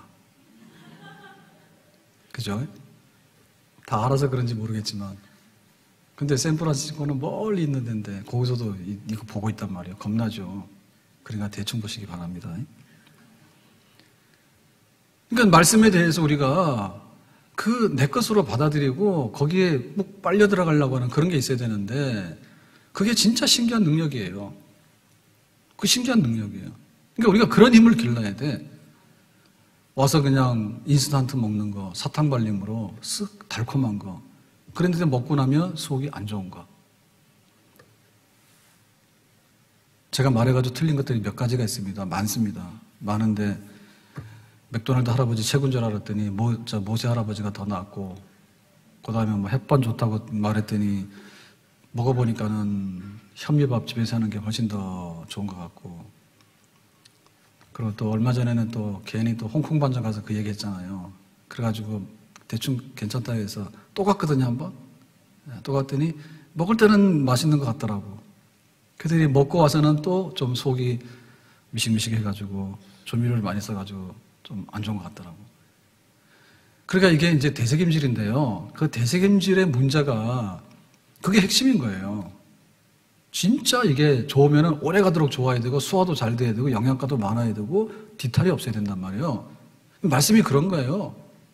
그죠? 다 알아서 그런지 모르겠지만 근데 샌프란시스코는 멀리 있는 데인데 거기서도 이거 보고 있단 말이에요. 겁나죠. 그러니까 대충 보시기 바랍니다. 그러니까 말씀에 대해서 우리가 그 내 것으로 받아들이고 거기에 꼭 빨려 들어가려고 하는 그런 게 있어야 되는데 그게 진짜 신기한 능력이에요. 그 신기한 능력이에요. 그러니까 우리가 그런 힘을 길러야 돼. 와서 그냥 인스턴트 먹는 거, 사탕 발림으로 쓱 달콤한 거. 그런데 먹고 나면 속이 안 좋은 거. 제가 말해가지고 틀린 것들이 몇 가지가 있습니다. 많습니다. 많은데 맥도날드 할아버지 최고인 줄 알았더니 모, 저 모세 할아버지가 더 낫고, 그 다음에 뭐 햇반 좋다고 말했더니 먹어보니까는 현미밥집에서 하는 게 훨씬 더 좋은 것 같고, 그리고 또 얼마 전에는 또 괜히 또 홍콩 반점 가서 그 얘기 했잖아요. 그래가지고 대충 괜찮다 해서 또 갔거든요, 한번. 또 갔더니 먹을 때는 맛있는 것 같더라고. 그들이 먹고 와서는 또 좀 속이 미식미식 해가지고 조미료를 많이 써가지고 좀 안 좋은 것 같더라고. 그러니까 이게 이제 대책임질인데요. 그 대책임질의 문제가 그게 핵심인 거예요. 진짜 이게 좋으면은 오래 가도록 좋아야 되고 소화도 잘 돼야 되고 영양가도 많아야 되고 디탈이 없어야 된단 말이에요. 말씀이 그런 거예요.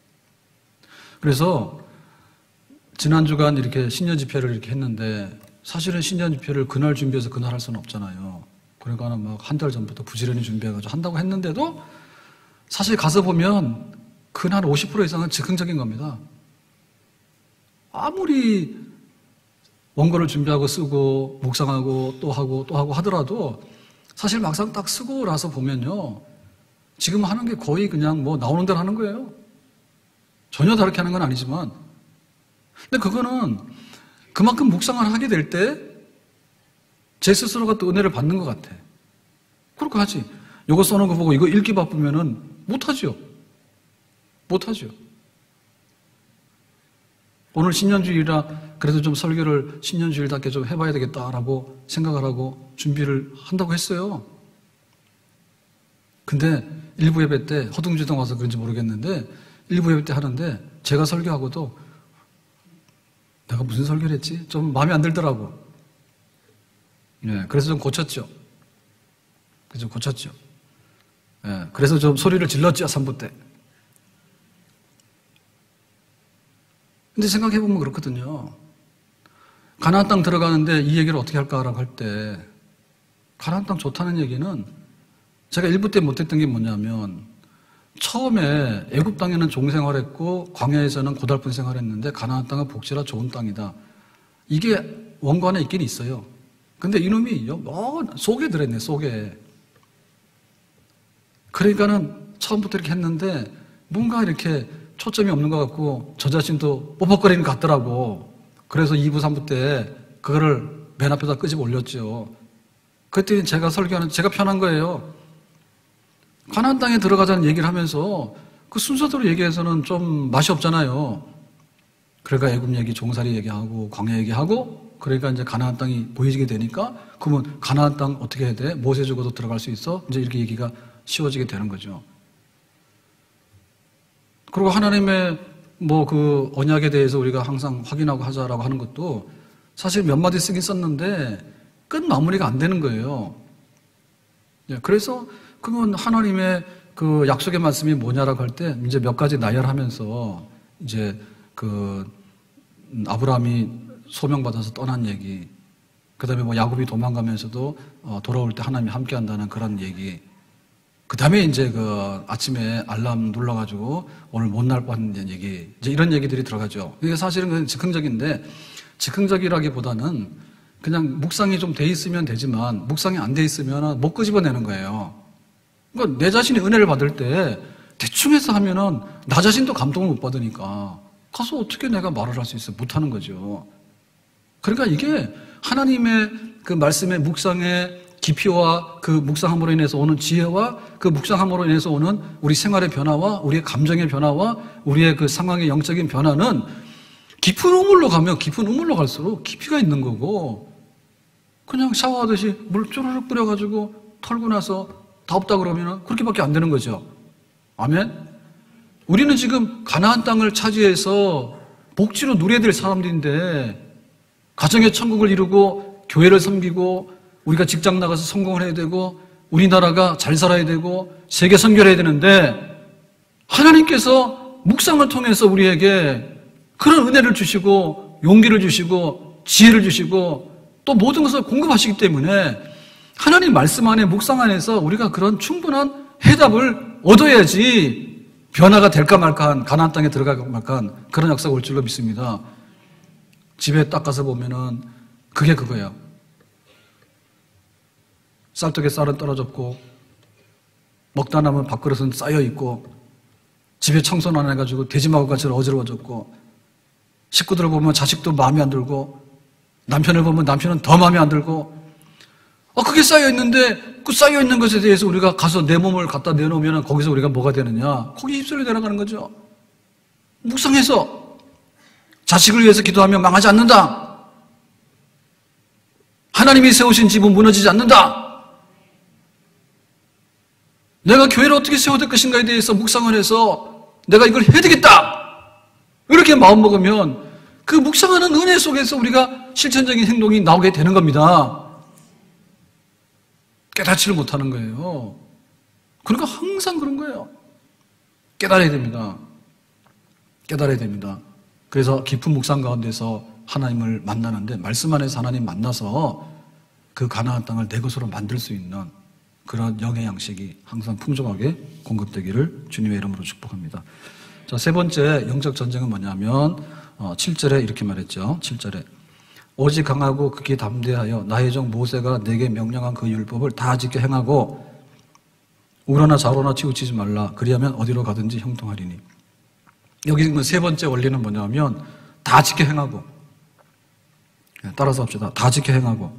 그래서 지난 주간 이렇게 신년 집회를 이렇게 했는데 사실은 신년 집회를 그날 준비해서 그날 할 수는 없잖아요. 그러니까는 막 한 달 전부터 부지런히 준비해가지고 한다고 했는데도 사실 가서 보면 그날 오십 퍼센트 이상은 즉흥적인 겁니다. 아무리 원고를 준비하고 쓰고 묵상하고 또 하고 또 하고 하더라도 사실 막상 딱 쓰고 나서 보면요, 지금 하는 게 거의 그냥 뭐 나오는 대로 하는 거예요. 전혀 다르게 하는 건 아니지만, 근데 그거는 그만큼 묵상을 하게 될 때 제 스스로가 또 은혜를 받는 것 같아. 그렇게 하지. 이거 써놓은 거 보고 이거 읽기 바쁘면은 못하죠. 못하죠. 오늘 신년주일이라 그래도 좀 설교를 신년주일답게 좀 해봐야 되겠다라고 생각을 하고 준비를 한다고 했어요. 근데 일부 예배 때 허둥지둥 와서 그런지 모르겠는데 일부 예배 때 하는데 제가 설교하고도 내가 무슨 설교를 했지? 좀 마음에 안 들더라고. 예, 그래서 좀 고쳤죠. 그래서 좀 고쳤죠. 예, 그래서 좀 소리를 질렀죠, 삼부 때. 근데 생각해보면 그렇거든요. 가나안 땅 들어가는데 이 얘기를 어떻게 할까라고 할 때 가나안 땅 좋다는 얘기는 제가 일부 때 못했던 게 뭐냐면 처음에 애굽 땅에는 종생활했고 광야에서는 고달픈 생활했는데 가나안 땅은 복지라 좋은 땅이다. 이게 원관에 있긴 있어요. 근데 이놈이 뭐 속에 들어있네, 속에. 그러니까는 처음부터 이렇게 했는데 뭔가 이렇게 초점이 없는 것 같고 저 자신도 뽀뽀거리는 것 같더라고. 그래서 이 부, 삼 부 때 그거를 맨 앞에다 끄집어 올렸죠. 그랬더니 제가 설교하는, 제가 편한 거예요. 가나안 땅에 들어가자는 얘기를 하면서 그 순서대로 얘기해서는 좀 맛이 없잖아요. 그러니까 애굽 얘기, 종살이 얘기하고 광야 얘기하고 그러니까 이제 가나안 땅이 보여지게 되니까 그러면 가나안 땅 어떻게 해야 돼? 모세 주고도 들어갈 수 있어? 이제 이렇게 얘기가 쉬워지게 되는 거죠. 그리고 하나님의 뭐 그 언약에 대해서 우리가 항상 확인하고 하자라고 하는 것도 사실 몇 마디 쓰긴 썼는데 끝 마무리가 안 되는 거예요. 그래서 그러면 하나님의 그 약속의 말씀이 뭐냐라고 할 때 이제 몇 가지 나열하면서 이제 그 아브라함이 소명받아서 떠난 얘기, 그 다음에 뭐 야곱이 도망가면서도 어 돌아올 때 하나님이 함께 한다는 그런 얘기, 그 다음에 이제 그 아침에 알람 눌러가지고 오늘 못 날 뻔한 얘기, 이제 이런 얘기들이 들어가죠. 이게 사실은 그냥 즉흥적인데, 즉흥적이라기보다는 그냥 묵상이 좀 돼 있으면 되지만, 묵상이 안 돼 있으면 못 끄집어내는 거예요. 그러니까 내 자신이 은혜를 받을 때 대충 해서 하면은 나 자신도 감동을 못 받으니까 가서 어떻게 내가 말을 할 수 있어? 못 하는 거죠. 그러니까 이게 하나님의 그 말씀의 묵상의 깊이와 그 묵상함으로 인해서 오는 지혜와 그 묵상함으로 인해서 오는 우리 생활의 변화와 우리의 감정의 변화와 우리의 그 상황의 영적인 변화는 깊은 우물로 가면 깊은 우물로 갈수록 깊이가 있는 거고, 그냥 샤워하듯이 물 쪼르륵 뿌려가지고 털고 나서 다 없다 그러면 그렇게밖에 안 되는 거죠. 아멘? 우리는 지금 가나안 땅을 차지해서 복지로 누려야 될 사람들인데 가정의 천국을 이루고 교회를 섬기고 우리가 직장 나가서 성공을 해야 되고 우리나라가 잘 살아야 되고 세계 선교를 해야 되는데 하나님께서 묵상을 통해서 우리에게 그런 은혜를 주시고 용기를 주시고 지혜를 주시고 또 모든 것을 공급하시기 때문에 하나님 말씀 안에 묵상 안에서 우리가 그런 충분한 해답을 얻어야지 변화가 될까 말까한, 가나안 땅에 들어갈까 말까한 그런 역사가 올 줄로 믿습니다. 집에 딱 가서 보면은 그게 그거예요. 쌀떡에 쌀은 떨어졌고 먹다 남은 밥그릇은 쌓여있고 집에 청소는 안 해가지고 돼지마구같이 어지러워졌고 식구들을 보면 자식도 마음에 안 들고 남편을 보면 남편은 더 마음에 안 들고 어, 그게 쌓여있는데 그 쌓여있는 것에 대해서 우리가 가서 내 몸을 갖다 내놓으면 거기서 우리가 뭐가 되느냐? 거기 휩쓸려 내려가는 거죠. 묵상해서 자식을 위해서 기도하면 망하지 않는다. 하나님이 세우신 집은 무너지지 않는다. 내가 교회를 어떻게 세워야 될 것인가에 대해서 묵상을 해서 내가 이걸 해야 되겠다. 이렇게 마음먹으면 그 묵상하는 은혜 속에서 우리가 실천적인 행동이 나오게 되는 겁니다. 깨닫지를 못하는 거예요. 그러니까 항상 그런 거예요. 깨달아야 됩니다. 깨달아야 됩니다. 그래서 깊은 묵상 가운데서 하나님을 만나는데 말씀 안에서 하나님 만나서 그 가나안 땅을 내 것으로 만들 수 있는 그런 영의 양식이 항상 풍족하게 공급되기를 주님의 이름으로 축복합니다. 자, 세 번째 영적 전쟁은 뭐냐면 어, 칠 절에 이렇게 말했죠. 칠 절에 오직 강하고 극히 담대하여 나의 종 모세가 내게 명령한 그 율법을 다 지켜 행하고 우러나 좌로나 치우치지 말라. 그리하면 어디로 가든지 형통하리니. 여기 세 번째 원리는 뭐냐면 다 지켜 행하고, 따라서 합시다. 다 지켜 행하고.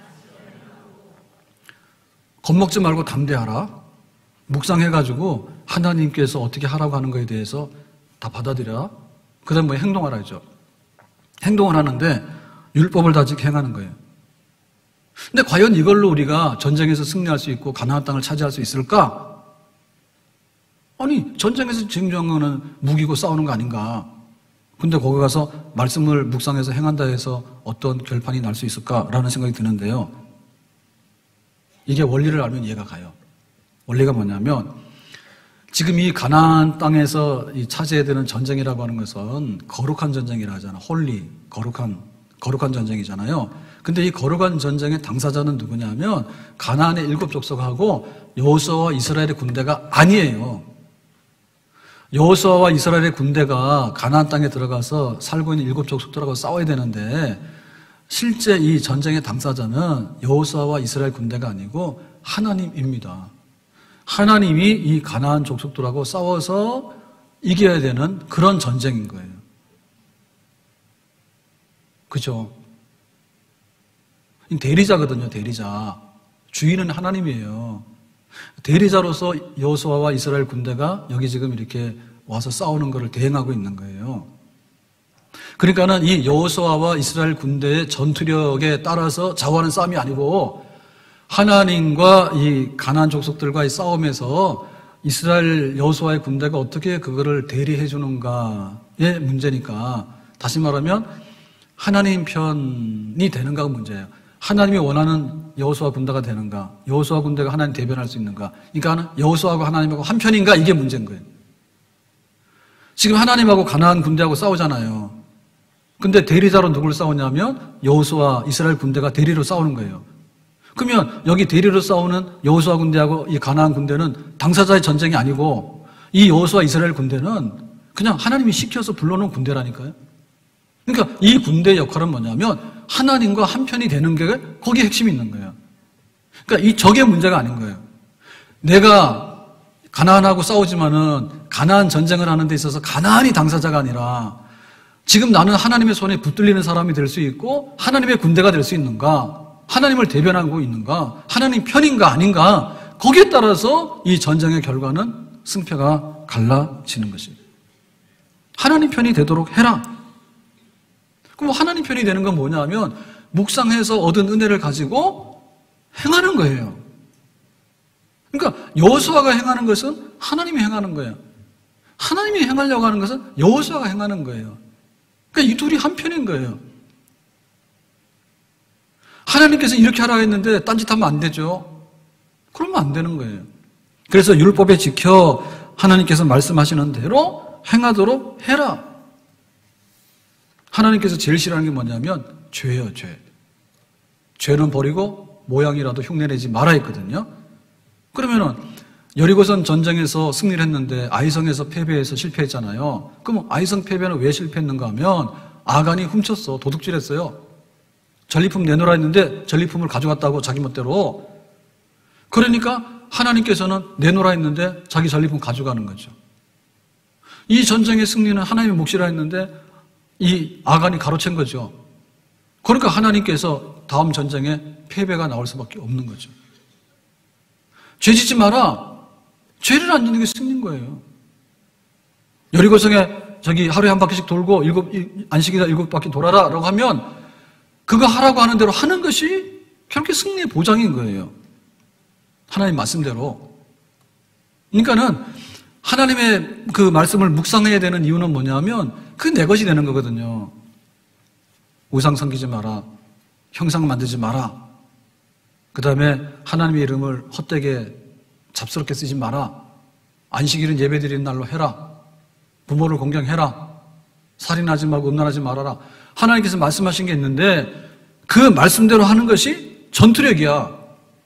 겁먹지 말고 담대하라. 묵상해가지고 하나님께서 어떻게 하라고 하는 것에 대해서 다 받아들여라. 그 다음에 뭐 행동하라 했죠. 행동을 하는데 율법을 다 지켜 행하는 거예요. 근데 과연 이걸로 우리가 전쟁에서 승리할 수 있고 가나안 땅을 차지할 수 있을까? 아니, 전쟁에서 중요한 거는 무기고 싸우는 거 아닌가? 근데 거기 가서 말씀을 묵상해서 행한다 해서 어떤 결판이 날 수 있을까라는 생각이 드는데요. 이게 원리를 알면 이해가 가요. 원리가 뭐냐면 지금 이 가나안 땅에서 이 차지해야 되는 전쟁이라고 하는 것은 거룩한 전쟁이라 하잖아. 홀리, 거룩한, 거룩한 전쟁이잖아요. 근데 이 거룩한 전쟁의 당사자는 누구냐면 가나안의 일곱 족속하고 여호수아와 이스라엘의 군대가 아니에요. 여호수아와 이스라엘의 군대가 가나안 땅에 들어가서 살고 있는 일곱 족속들하고 싸워야 되는데 실제 이 전쟁의 당사자는 여호수아와 이스라엘 군대가 아니고 하나님입니다. 하나님이 이 가나안 족속들하고 싸워서 이겨야 되는 그런 전쟁인 거예요. 그죠? 대리자거든요, 대리자. 주인은 하나님이에요. 대리자로서 여호수아와 이스라엘 군대가 여기 지금 이렇게 와서 싸우는 것을 대행하고 있는 거예요. 그러니까는 이 여호수아와 이스라엘 군대의 전투력에 따라서 좌우하는 싸움이 아니고 하나님과 이 가나안 족속들과의 싸움에서 이스라엘 여호수아의 군대가 어떻게 그거를 대리해 주는가의 문제니까, 다시 말하면 하나님 편이 되는가가 문제예요. 하나님이 원하는 여호수아 군대가 되는가, 여호수아 군대가 하나님 대변할 수 있는가, 그러니까 여호수아하고 하나님하고 한 편인가, 이게 문제인 거예요. 지금 하나님하고 가나안 군대하고 싸우잖아요. 근데 대리자로 누굴 싸우냐면 여호수아 이스라엘 군대가 대리로 싸우는 거예요. 그러면 여기 대리로 싸우는 여호수아 군대하고 이 가나안 군대는 당사자의 전쟁이 아니고 이 여호수아 이스라엘 군대는 그냥 하나님이 시켜서 불러놓은 군대라니까요. 그러니까 이 군대의 역할은 뭐냐면 하나님과 한편이 되는 게 거기에 핵심이 있는 거예요. 그러니까 이 적의 문제가 아닌 거예요. 내가 가나안하고 싸우지만은 가나안 전쟁을 하는 데 있어서 가나안이 당사자가 아니라 지금 나는 하나님의 손에 붙들리는 사람이 될 수 있고 하나님의 군대가 될 수 있는가, 하나님을 대변하고 있는가, 하나님 편인가 아닌가, 거기에 따라서 이 전쟁의 결과는 승패가 갈라지는 것입니다. 하나님 편이 되도록 해라. 그럼 하나님 편이 되는 건 뭐냐면 묵상해서 얻은 은혜를 가지고 행하는 거예요. 그러니까 여호수아가 행하는 것은 하나님이 행하는 거예요. 하나님이 행하려고 하는 것은 여호수아가 행하는 거예요. 그러니까 이 둘이 한 편인 거예요. 하나님께서 이렇게 하라고 했는데 딴짓하면 안 되죠. 그러면 안 되는 거예요. 그래서 율법에 지켜 하나님께서 말씀하시는 대로 행하도록 해라. 하나님께서 제일 싫어하는 게 뭐냐면 죄예요, 죄. 죄는 버리고 모양이라도 흉내내지 말아 했거든요. 그러면은 여리고성 전쟁에서 승리를 했는데 아이성에서 패배해서 실패했잖아요. 그럼 아이성 패배는 왜 실패했는가 하면 아간이 훔쳤어, 도둑질했어요. 전리품 내놓으라 했는데 전리품을 가져갔다고 자기 멋대로. 그러니까 하나님께서는 내놓으라 했는데 자기 전리품 가져가는 거죠. 이 전쟁의 승리는 하나님의 몫이라 했는데 이 아간이 가로챈 거죠. 그러니까 하나님께서 다음 전쟁에 패배가 나올 수밖에 없는 거죠. 죄 짓지 마라. 죄를 안 짓는 게 승리인 거예요. 여리고성에 저기 하루에 한 바퀴씩 돌고 일곱, 안식이다 일곱 바퀴 돌아라 라고 하면 그거 하라고 하는 대로 하는 것이 그렇게 승리의 보장인 거예요. 하나님 말씀대로. 그러니까는 하나님의 그 말씀을 묵상해야 되는 이유는 뭐냐면 그게 내 것이 되는 거거든요. 우상 섬기지 마라. 형상 만들지 마라. 그 다음에 하나님의 이름을 헛되게 잡스럽게 쓰지 마라. 안식일은 예배드리는 날로 해라. 부모를 공경해라. 살인하지 말고 음란하지 말아라. 하나님께서 말씀하신 게 있는데 그 말씀대로 하는 것이 전투력이야.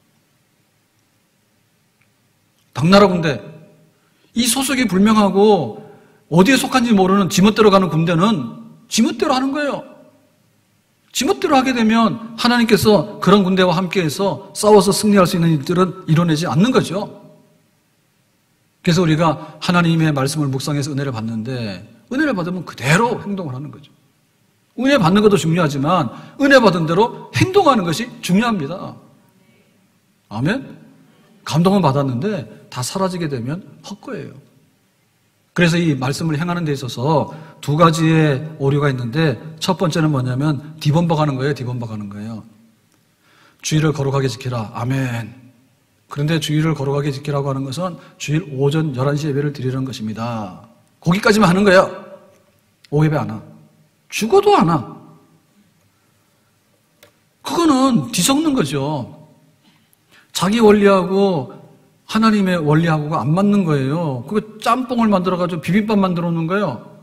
당나라 군대. 이 소속이 불명하고 어디에 속한지 모르는 지멋대로 가는 군대는 지멋대로 하는 거예요. 지멋대로 하게 되면 하나님께서 그런 군대와 함께해서 싸워서 승리할 수 있는 일들은 이뤄내지 않는 거죠. 그래서 우리가 하나님의 말씀을 묵상해서 은혜를 받는데 은혜를 받으면 그대로 행동을 하는 거죠. 은혜 받는 것도 중요하지만 은혜 받은 대로 행동하는 것이 중요합니다. 아멘? 감동은 받았는데 다 사라지게 되면 헛거예요. 그래서 이 말씀을 행하는 데 있어서 두 가지의 오류가 있는데 첫 번째는 뭐냐면 뒤범벅하는 거예요. 뒤범벅하는 거예요. 주일을 거룩하게 지키라. 아멘. 그런데 주일을 거룩하게 지키라고 하는 것은 주일 오전 열한 시 예배를 드리는 것입니다. 거기까지만 하는 거예요. 오예배 안 와. 죽어도 안 와. 그거는 뒤섞는 거죠. 자기 원리하고 하나님의 원리하고가 안 맞는 거예요. 그거 짬뽕을 만들어가지고 비빔밥 만들어 놓는 거예요.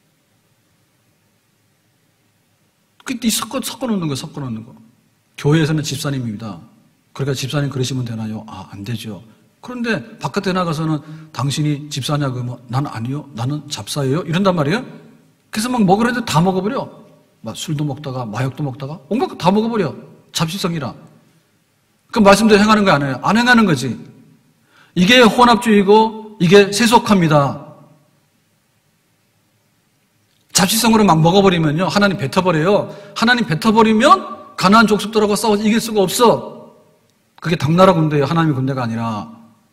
그게 섞어, 섞어 놓는 거예요. 섞어 놓는 거. 교회에서는 집사님입니다. 그러니까 집사님 그러시면 되나요? 아, 안 되죠. 그런데 바깥에 나가서는 당신이 집사냐고 하면 난 아니요. 나는 잡사예요. 이런단 말이에요. 그래서 막 먹으려는데 다 먹어버려. 막 술도 먹다가 마약도 먹다가 온갖 거 다 먹어버려. 잡식성이라. 그 말씀대로 행하는 거 안 해요. 안 행하는 거지. 이게 혼합주의고 이게 세속합니다. 잡식성으로 막 먹어버리면요. 하나님 뱉어버려요. 하나님 뱉어버리면 가나안 족속들하고 싸워서 이길 수가 없어. 그게 당나라 군대예요. 하나님의 군대가 아니라.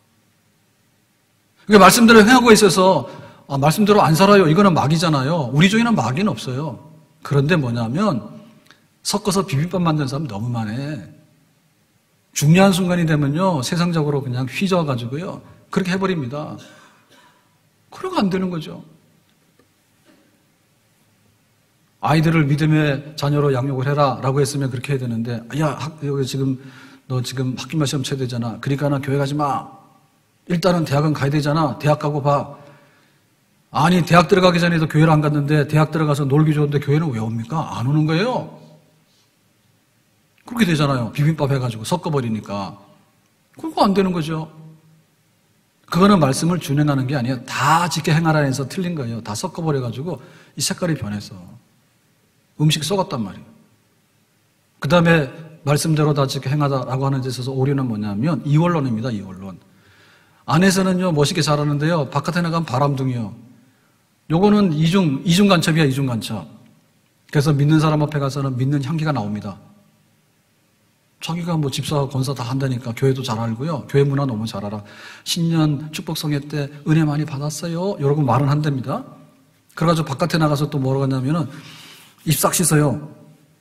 그게 말씀대로 행하고 있어서 아, 말씀대로 안 살아요. 이거는 마귀잖아요. 우리 중에는 마귀는 없어요. 그런데 뭐냐면 섞어서 비빔밥 만드는 사람 너무 많아. 중요한 순간이 되면요. 세상적으로 그냥 휘저어가지고요. 그렇게 해버립니다. 그러고 안 되는 거죠. 아이들을 믿음의 자녀로 양육을 해라 라고 했으면 그렇게 해야 되는데 야, 학, 여기 지금 너 지금 학기말 시험 쳐야 되잖아. 그러니까 나 교회 가지 마. 일단은 대학은 가야 되잖아. 대학 가고 봐. 아니 대학 들어가기 전에도 교회를 안 갔는데 대학 들어가서 놀기 좋은데 교회는 왜 옵니까? 안 오는 거예요. 그렇게 되잖아요. 비빔밥 해가지고 섞어버리니까. 그거 안 되는 거죠. 그거는 말씀을 준행하는 게 아니에요. 다 지켜 행하라 해서 틀린 거예요. 다 섞어버려가지고 이 색깔이 변해서 음식 썩었단 말이에요. 그 다음에 말씀대로 다 지켜 행하다라고 하는 데 있어서 오류는 뭐냐면 이원론입니다. 이원론. 안에서는요 멋있게 잘하는데요 바깥에 나가면 바람둥이요. 요거는 이중 이중 간첩이야. 이중 간첩. 그래서 믿는 사람 앞에 가서는 믿는 향기가 나옵니다. 자기가 뭐 집사 권사 다 한다니까 교회도 잘 알고요. 교회 문화 너무 잘 알아. 신년 축복성회 때 은혜 많이 받았어요. 이러고 말은 한답니다. 그래가지고 바깥에 나가서 또 뭐라고 하냐면은 입 싹 씻어요.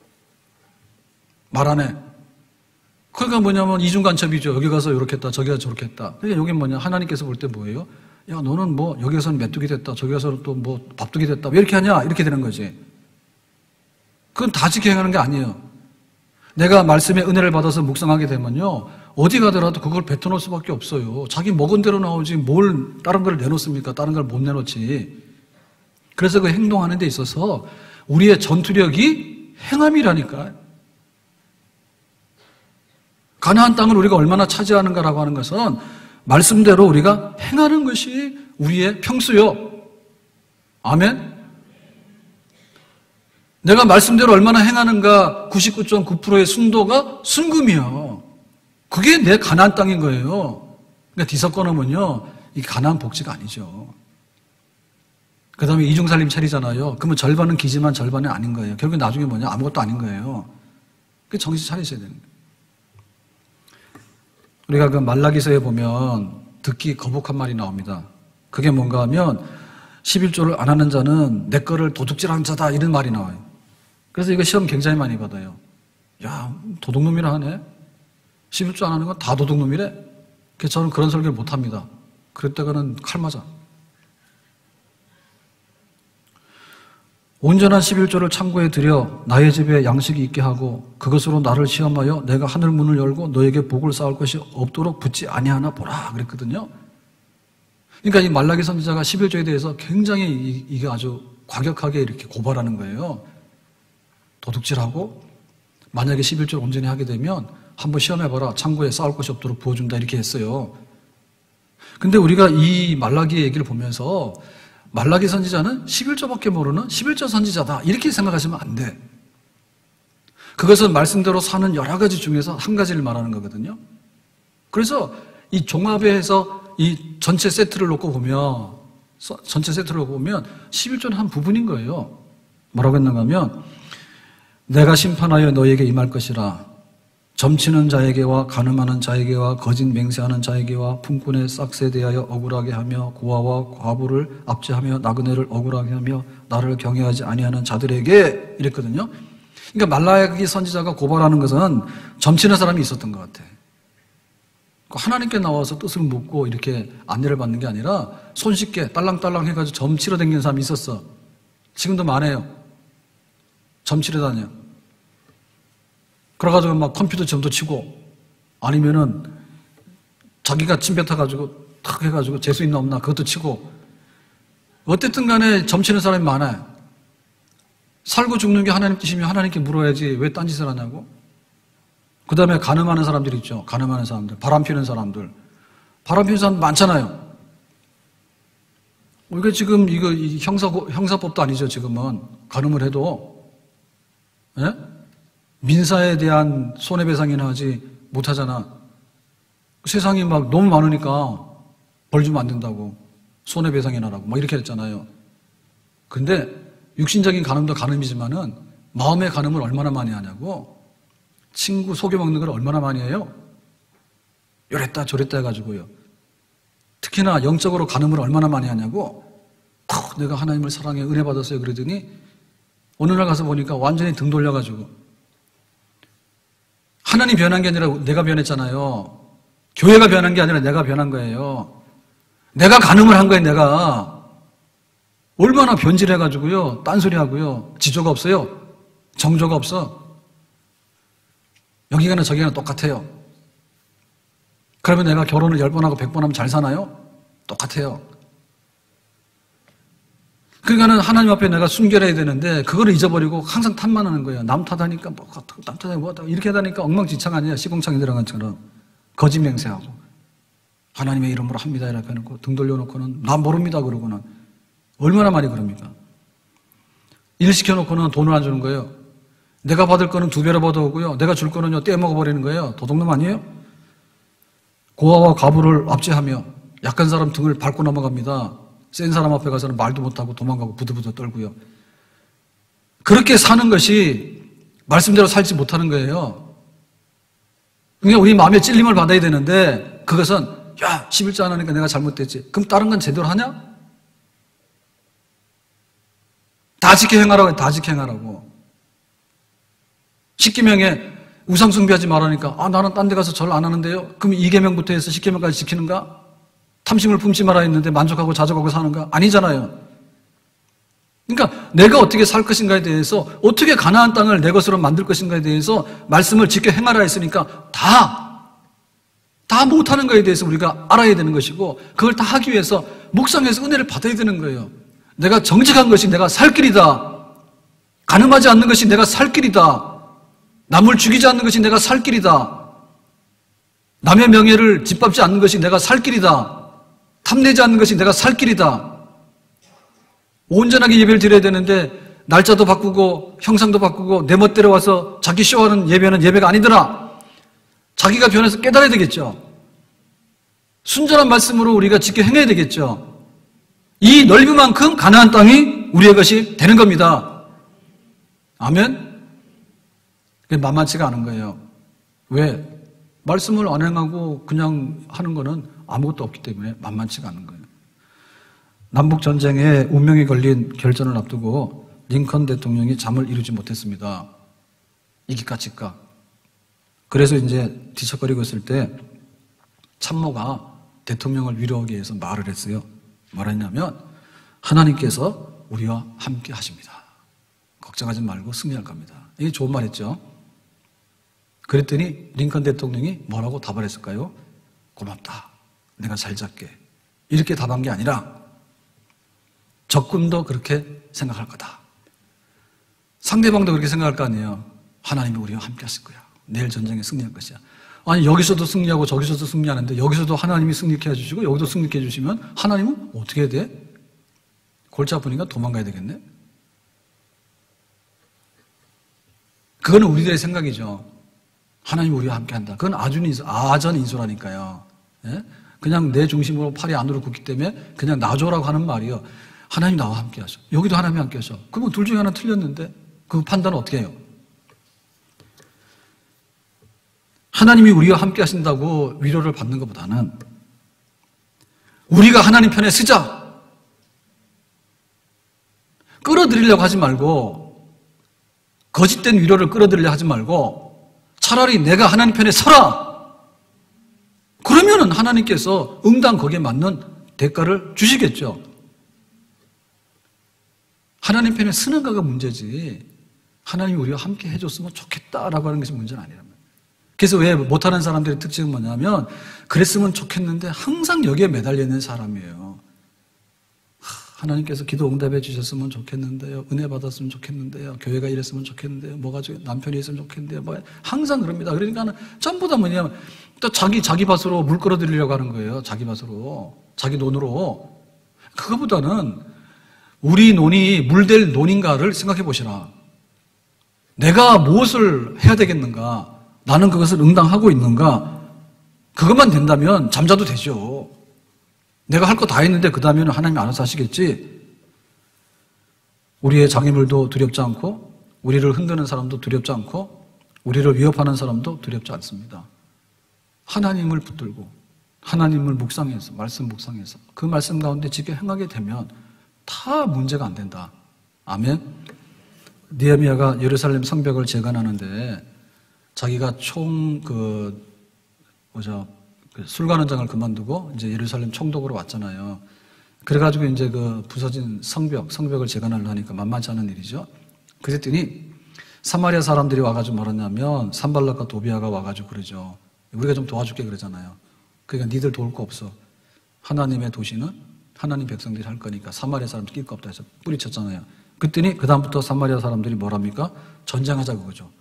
말 안 해. 그러니까 뭐냐면 이중간첩이죠. 여기 가서 이렇게 했다. 저기 가서 저렇게 했다. 그러니까 여기 뭐냐. 하나님께서 볼 때 뭐예요? 야, 너는 뭐 여기 가서는 메뚜기 됐다. 저기 가서는 또 뭐 밥뚜기 됐다. 왜 이렇게 하냐? 이렇게 되는 거지. 그건 다 지켜 행하는 게 아니에요. 내가 말씀의 은혜를 받아서 묵상하게 되면요. 어디 가더라도 그걸 뱉어놓을 수밖에 없어요. 자기 먹은 대로 나오지 뭘 다른 걸 내놓습니까? 다른 걸 못 내놓지. 그래서 그 행동하는 데 있어서 우리의 전투력이 행함이라니까. 가나안 땅을 우리가 얼마나 차지하는가라고 하는 것은 말씀대로 우리가 행하는 것이 우리의 평수요. 아멘? 내가 말씀대로 얼마나 행하는가 구십구 점 구 퍼센트의 순도가 순금이요. 그게 내 가나안 땅인 거예요. 그러니까 디석건음은요, 이 가나안 복지가 아니죠. 그 다음에 이중살림 차리잖아요. 그러면 절반은 기지만 절반은 아닌 거예요. 결국 나중에 뭐냐? 아무것도 아닌 거예요. 그 정신 차리셔야 되는 거예요. 우리가 그 말라기서에 보면 듣기 거북한 말이 나옵니다. 그게 뭔가 하면 십일조를 안 하는 자는 내 거를 도둑질하는 자다 이런 말이 나와요. 그래서 이거 시험 굉장히 많이 받아요. 야, 도둑놈이라 하네? 십일조 안 하는 건 다 도둑놈이래? 그래서 저는 그런 설교를 못 합니다. 그럴 때가는 칼 맞아. 온전한 십일조를 창고에 들여 나의 집에 양식이 있게 하고 그것으로 나를 시험하여 내가 하늘 문을 열고 너에게 복을 쌓을 것이 없도록 붙지 아니하나 보라 그랬거든요. 그러니까 이 말라기 선지자가 십일조에 대해서 굉장히 이게 아주 과격하게 이렇게 고발하는 거예요. 도둑질하고 만약에 십일조를 온전히 하게 되면 한번 시험해봐라. 창고에 쌓을 것이 없도록 부어준다 이렇게 했어요. 근데 우리가 이 말라기의 얘기를 보면서 말라기 선지자는 십일조밖에 모르는 십일조 선지자다 이렇게 생각하시면 안 돼. 그것은 말씀대로 사는 여러 가지 중에서 한 가지를 말하는 거거든요. 그래서 이 종합에서 이 전체 세트를 놓고 보면 전체 세트를 놓고 보면 십일조는 한 부분인 거예요. 뭐라고 했는가 하면 내가 심판하여 너에게 임할 것이라 점치는 자에게와 간음하는 자에게와 거짓 맹세하는 자에게와 품꾼의 싹스에 대하여 억울하게 하며 고아와 과부를 압제하며 나그네를 억울하게 하며 나를 경외하지 아니하는 자들에게 이랬거든요. 그러니까 말라기 선지자가 고발하는 것은 점치는 사람이 있었던 것 같아. 하나님께 나와서 뜻을 묻고 이렇게 안내를 받는 게 아니라 손쉽게 딸랑딸랑 해가지고 점치러 다니는 사람이 있었어. 지금도 많아요. 점치러 다녀. 그래가지고 막 컴퓨터 점도 치고 아니면은 자기가 침 뱉어가지고 탁 해가지고 재수 있나 없나 그것도 치고 어쨌든 간에 점치는 사람이 많아요. 살고 죽는 게 하나님 뜻이면 하나님께 물어야지 왜 딴짓을 하냐고. 그 다음에 간음하는 사람들 있죠. 간음하는 사람들, 바람 피는 사람들. 바람 피는 사람 많잖아요. 우리가 지금 이거 형사, 형사법도 아니죠. 지금은 간음을 해도 예? 민사에 대한 손해배상이나 하지 못하잖아. 세상이 막 너무 많으니까 벌 주면 안 된다고 손해배상이나 하라고 막 이렇게 했잖아요. 근데 육신적인 간음도 간음이지만은 마음의 간음을 얼마나 많이 하냐고. 친구 속여먹는 걸 얼마나 많이 해요? 요랬다 저랬다 해가지고요. 특히나 영적으로 간음을 얼마나 많이 하냐고. 탁 내가 하나님을 사랑해 은혜 받았어요 그러더니 어느 날 가서 보니까 완전히 등 돌려가지고 하나님 변한 게 아니라 내가 변했잖아요. 교회가 변한 게 아니라 내가 변한 거예요. 내가 간음을 한 거예요. 내가 얼마나 변질해가지고요. 딴소리하고요. 지조가 없어요. 정조가 없어. 여기 가나 저기 가나 똑같아요. 그러면 내가 결혼을 열 번 하고 백 번 하면 잘 사나요? 똑같아요. 그러니까는 하나님 앞에 내가 순결해야 되는데 그거를 잊어버리고 항상 탓만 하는 거예요. 남 탓하니까 뭐 남 탓하니까 뭐 이렇게 하다니까 엉망진창 아니야. 시궁창에 들어간 것처럼 거짓 맹세하고 하나님의 이름으로 합니다 이렇게 해놓고 등 돌려놓고는 난 모릅니다 그러고는 얼마나 많이 그럽니까? 일 시켜놓고는 돈을 안 주는 거예요. 내가 받을 거는 두 배로 받아오고요. 내가 줄 거는요 떼먹어버리는 거예요. 도둑놈 아니에요? 고아와 과부를 압제하며 약한 사람 등을 밟고 넘어갑니다. 센 사람 앞에 가서는 말도 못하고 도망가고 부들부들 떨고요. 그렇게 사는 것이 말씀대로 살지 못하는 거예요. 그러니까 우리 마음에 찔림을 받아야 되는데 그것은 야 십일조 안 하니까 내가 잘못됐지. 그럼 다른 건 제대로 하냐? 다 지켜 행하라고 다 지켜 행하라고. 십계명에 우상 숭배하지 말라니까 아 나는 딴 데 가서 절 안 하는데요. 그럼 이계명부터 해서 십계명까지 지키는가? 탐심을 품지 마라 했는데 만족하고 자족하고 사는가? 아니잖아요. 그러니까 내가 어떻게 살 것인가에 대해서 어떻게 가나안 땅을 내 것으로 만들 것인가에 대해서 말씀을 지켜 행하라 했으니까 다, 다 못하는 것에 대해서 우리가 알아야 되는 것이고 그걸 다 하기 위해서 묵상해서 은혜를 받아야 되는 거예요. 내가 정직한 것이 내가 살 길이다. 간음하지 않는 것이 내가 살 길이다. 남을 죽이지 않는 것이 내가 살 길이다. 남의 명예를 짓밟지 않는 것이 내가 살 길이다. 탐내지 않는 것이 내가 살 길이다. 온전하게 예배를 드려야 되는데 날짜도 바꾸고 형상도 바꾸고 내 멋대로 와서 자기 쇼하는 예배는 예배가 아니더라. 자기가 변해서 깨달아야 되겠죠. 순전한 말씀으로 우리가 지켜 행해야 되겠죠. 이 넓이만큼 가나안 땅이 우리의 것이 되는 겁니다. 아멘? 그게 만만치가 않은 거예요. 왜? 말씀을 안 행하고 그냥 하는 거는 아무것도 없기 때문에 만만치가 않은 거예요. 남북전쟁에 운명이 걸린 결전을 앞두고 링컨 대통령이 잠을 이루지 못했습니다. 이기까 지까. 그래서 이제 뒤척거리고 있을 때 참모가 대통령을 위로하기 위해서 말을 했어요. 뭐라 했냐면 하나님께서 우리와 함께 하십니다. 걱정하지 말고 승리할 겁니다. 이게 좋은 말이죠. 그랬더니 링컨 대통령이 뭐라고 답을 했을까요? 고맙다. 내가 잘 잡게. 이렇게 답한 게 아니라 적군도 그렇게 생각할 거다. 상대방도 그렇게 생각할 거 아니에요. 하나님이 우리와 함께 하실 거야. 내일 전쟁에 승리할 것이야. 아니 여기서도 승리하고 저기서도 승리하는데 여기서도 하나님이 승리케 해주시고 여기도 승리케 해주시면 하나님은 어떻게 해야 돼? 골치 아프니까 도망가야 되겠네? 그거는 우리들의 생각이죠. 하나님이 우리와 함께 한다. 그건 아준인수, 아전인수라니까요. 예? 그냥 내 중심으로 팔이 안으로 굽기 때문에 그냥 놔줘라고 하는 말이요. 하나님 나와 함께 하셔. 여기도 하나님이 함께 하셔. 그러면 둘 중에 하나 틀렸는데 그 판단은 어떻게 해요? 하나님이 우리와 함께 하신다고 위로를 받는 것보다는 우리가 하나님 편에 서자. 끌어들이려고 하지 말고 거짓된 위로를 끌어들이려고 하지 말고 차라리 내가 하나님 편에 서라. 그러면은 하나님께서 응당 거기에 맞는 대가를 주시겠죠. 하나님 편에 서는가가 문제지 하나님이 우리와 함께 해줬으면 좋겠다라고 하는 것이 문제는 아니란 말이에요. 그래서 왜 못하는 사람들의 특징은 뭐냐면 그랬으면 좋겠는데 항상 여기에 매달려 있는 사람이에요. 하나님께서 기도 응답해 주셨으면 좋겠는데요. 은혜 받았으면 좋겠는데요. 교회가 이랬으면 좋겠는데요. 뭐가 남편이 있으면 좋겠는데요. 뭐 항상 그럽니다. 그러니까 전부 다 뭐냐면 또 자기 자기 밭으로 물 끌어들이려고 하는 거예요. 자기 밭으로 자기 논으로. 그거보다는 우리 논이 물될 논인가를 생각해 보시라. 내가 무엇을 해야 되겠는가? 나는 그것을 응당하고 있는가? 그것만 된다면 잠자도 되죠. 내가 할 거 다 했는데 그 다음에는 하나님이 알아서 하시겠지. 우리의 장애물도 두렵지 않고 우리를 흔드는 사람도 두렵지 않고 우리를 위협하는 사람도 두렵지 않습니다. 하나님을 붙들고 하나님을 묵상해서 말씀 묵상해서 그 말씀 가운데 지켜 행하게 되면 다 문제가 안 된다. 아멘. 느헤미야가 예루살렘 성벽을 재건하는데 자기가 총 그 뭐죠? 그 술관원장을 그만두고 이제 예루살렘 총독으로 왔잖아요. 그래가지고 이제 그 부서진 성벽, 성벽을 재건하려 하니까 만만치 않은 일이죠. 그랬더니 사마리아 사람들이 와가지고 뭐랬냐면 산발락과 도비아가 와가지고 그러죠. 우리가 좀 도와줄게 그러잖아요. 그러니까 니들 도울 거 없어. 하나님의 도시는 하나님 백성들이 할 거니까 사마리아 사람들 낄 거 없다 해서 뿌리쳤잖아요. 그랬더니 그 다음부터 사마리아 사람들이 뭐랍니까? 전쟁하자 그거죠.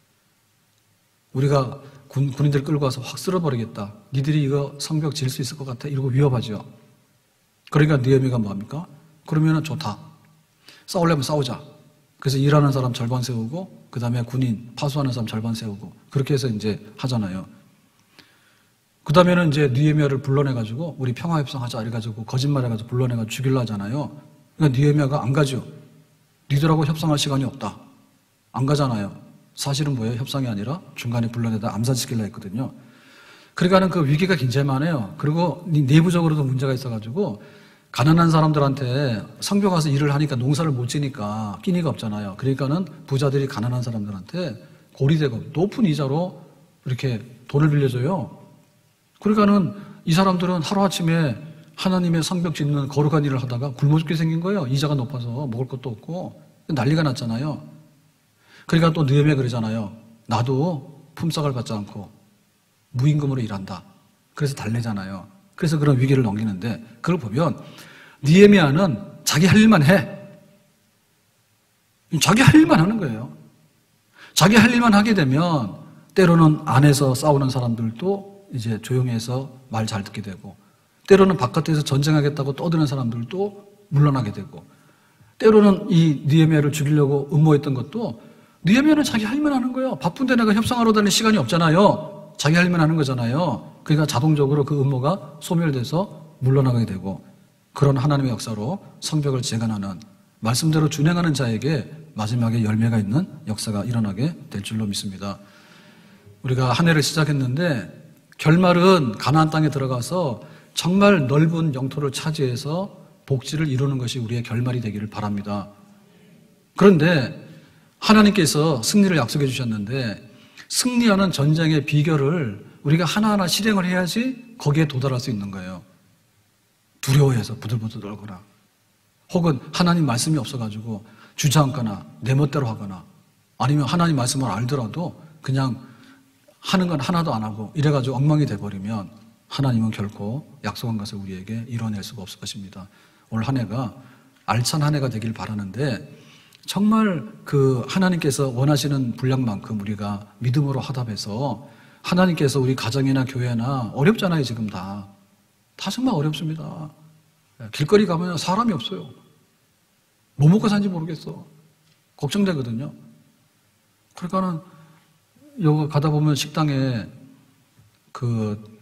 우리가 군, 군인들 끌고 와서 확 쓸어버리겠다. 니들이 이거 성벽 지을 수 있을 것 같아? 이러고 위협하죠. 그러니까 느헤미야가 뭐합니까? 그러면은 좋다. 싸우려면 싸우자. 그래서 일하는 사람 절반 세우고 그 다음에 군인 파수하는 사람 절반 세우고 그렇게 해서 이제 하잖아요. 그 다음에는 이제 느헤미야를 불러내가지고 우리 평화협상하자 이래가지고 거짓말해가지고 불러내가지고 죽이려 하잖아요. 그러니까 느헤미야가 안 가죠. 니들하고 협상할 시간이 없다. 안 가잖아요. 사실은 뭐예요? 협상이 아니라 중간에 불러내다 암살시키려 했거든요. 그러니까는 그 위기가 굉장히 많아요. 그리고 내부적으로도 문제가 있어가지고 가난한 사람들한테 성벽 가서 일을 하니까 농사를 못 지니까 끼니가 없잖아요. 그러니까는 부자들이 가난한 사람들한테 고리대금 높은 이자로 이렇게 돈을 빌려줘요. 그러니까는 이 사람들은 하루아침에 하나님의 성벽 짓는 거룩한 일을 하다가 굶어 죽게 생긴 거예요. 이자가 높아서 먹을 것도 없고 난리가 났잖아요. 그러니까 또 느헤미야 그러잖아요. 나도 품삯을 받지 않고 무임금으로 일한다. 그래서 달래잖아요. 그래서 그런 위기를 넘기는데 그걸 보면 느헤미야는 자기 할 일만 해. 자기 할 일만 하는 거예요. 자기 할 일만 하게 되면 때로는 안에서 싸우는 사람들도 이제 조용히 해서 말 잘 듣게 되고 때로는 바깥에서 전쟁하겠다고 떠드는 사람들도 물러나게 되고 때로는 이 느헤미야를 죽이려고 음모했던 것도 느헤미야는 자기 할 일만 하는 거예요. 바쁜데 내가 협상하러 다닐 시간이 없잖아요. 자기 할 일만 하는 거잖아요. 그러니까 자동적으로 그 음모가 소멸돼서 물러나게 되고 그런 하나님의 역사로 성벽을 재건하는 말씀대로 준행하는 자에게 마지막에 열매가 있는 역사가 일어나게 될 줄로 믿습니다. 우리가 한 해를 시작했는데 결말은 가나안 땅에 들어가서 정말 넓은 영토를 차지해서 복지를 이루는 것이 우리의 결말이 되기를 바랍니다. 그런데 하나님께서 승리를 약속해 주셨는데 승리하는 전쟁의 비결을 우리가 하나하나 실행을 해야지 거기에 도달할 수 있는 거예요. 두려워해서 부들부들 떨거나 혹은 하나님 말씀이 없어가지고 주저앉거나 내 멋대로 하거나 아니면 하나님 말씀을 알더라도 그냥 하는 건 하나도 안 하고 이래가지고 엉망이 돼버리면 하나님은 결코 약속한 것을 우리에게 이뤄낼 수가 없을 것입니다. 올 한 해가 알찬 한 해가 되길 바라는데 정말 그 하나님께서 원하시는 분량만큼 우리가 믿음으로 화답해서 하나님께서 우리 가정이나 교회나 어렵잖아요. 지금 다. 다 정말 어렵습니다. 길거리 가면 사람이 없어요. 뭐 먹고 사는지 모르겠어. 걱정되거든요. 그러니까는 여기 가다 보면 식당에 그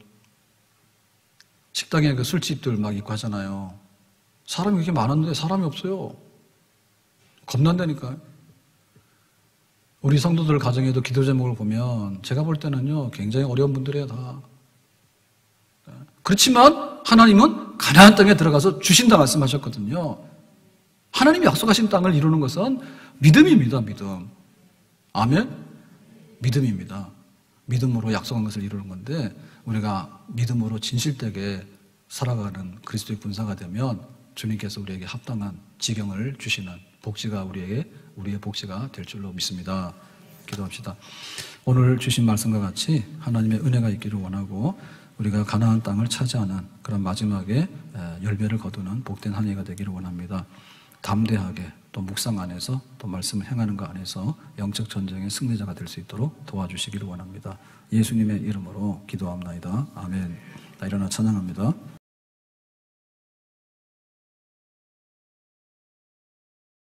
식당에 그 술집들 막 있고 하잖아요. 사람이 이렇게 많았는데 사람이 없어요. 겁난다니까요. 우리 성도들 가정에도 기도 제목을 보면 제가 볼 때는요 굉장히 어려운 분들이에요 다. 그렇지만 하나님은 가나안 땅에 들어가서 주신다 말씀하셨거든요. 하나님이 약속하신 땅을 이루는 것은 믿음입니다. 믿음. 아멘? 믿음입니다. 믿음으로 약속한 것을 이루는 건데 우리가 믿음으로 진실되게 살아가는 그리스도의 군사가 되면 주님께서 우리에게 합당한 지경을 주시는 복지가 우리에게 우리의 복지가 될 줄로 믿습니다. 기도합시다. 오늘 주신 말씀과 같이 하나님의 은혜가 있기를 원하고 우리가 가나안 땅을 차지하는 그런 마지막에 열매를 거두는 복된 한 해가 되기를 원합니다. 담대하게 또 묵상 안에서 또 말씀을 행하는 것 안에서 영적 전쟁의 승리자가 될 수 있도록 도와주시기를 원합니다. 예수님의 이름으로 기도합나이다. 아멘. 일어나 찬양합니다.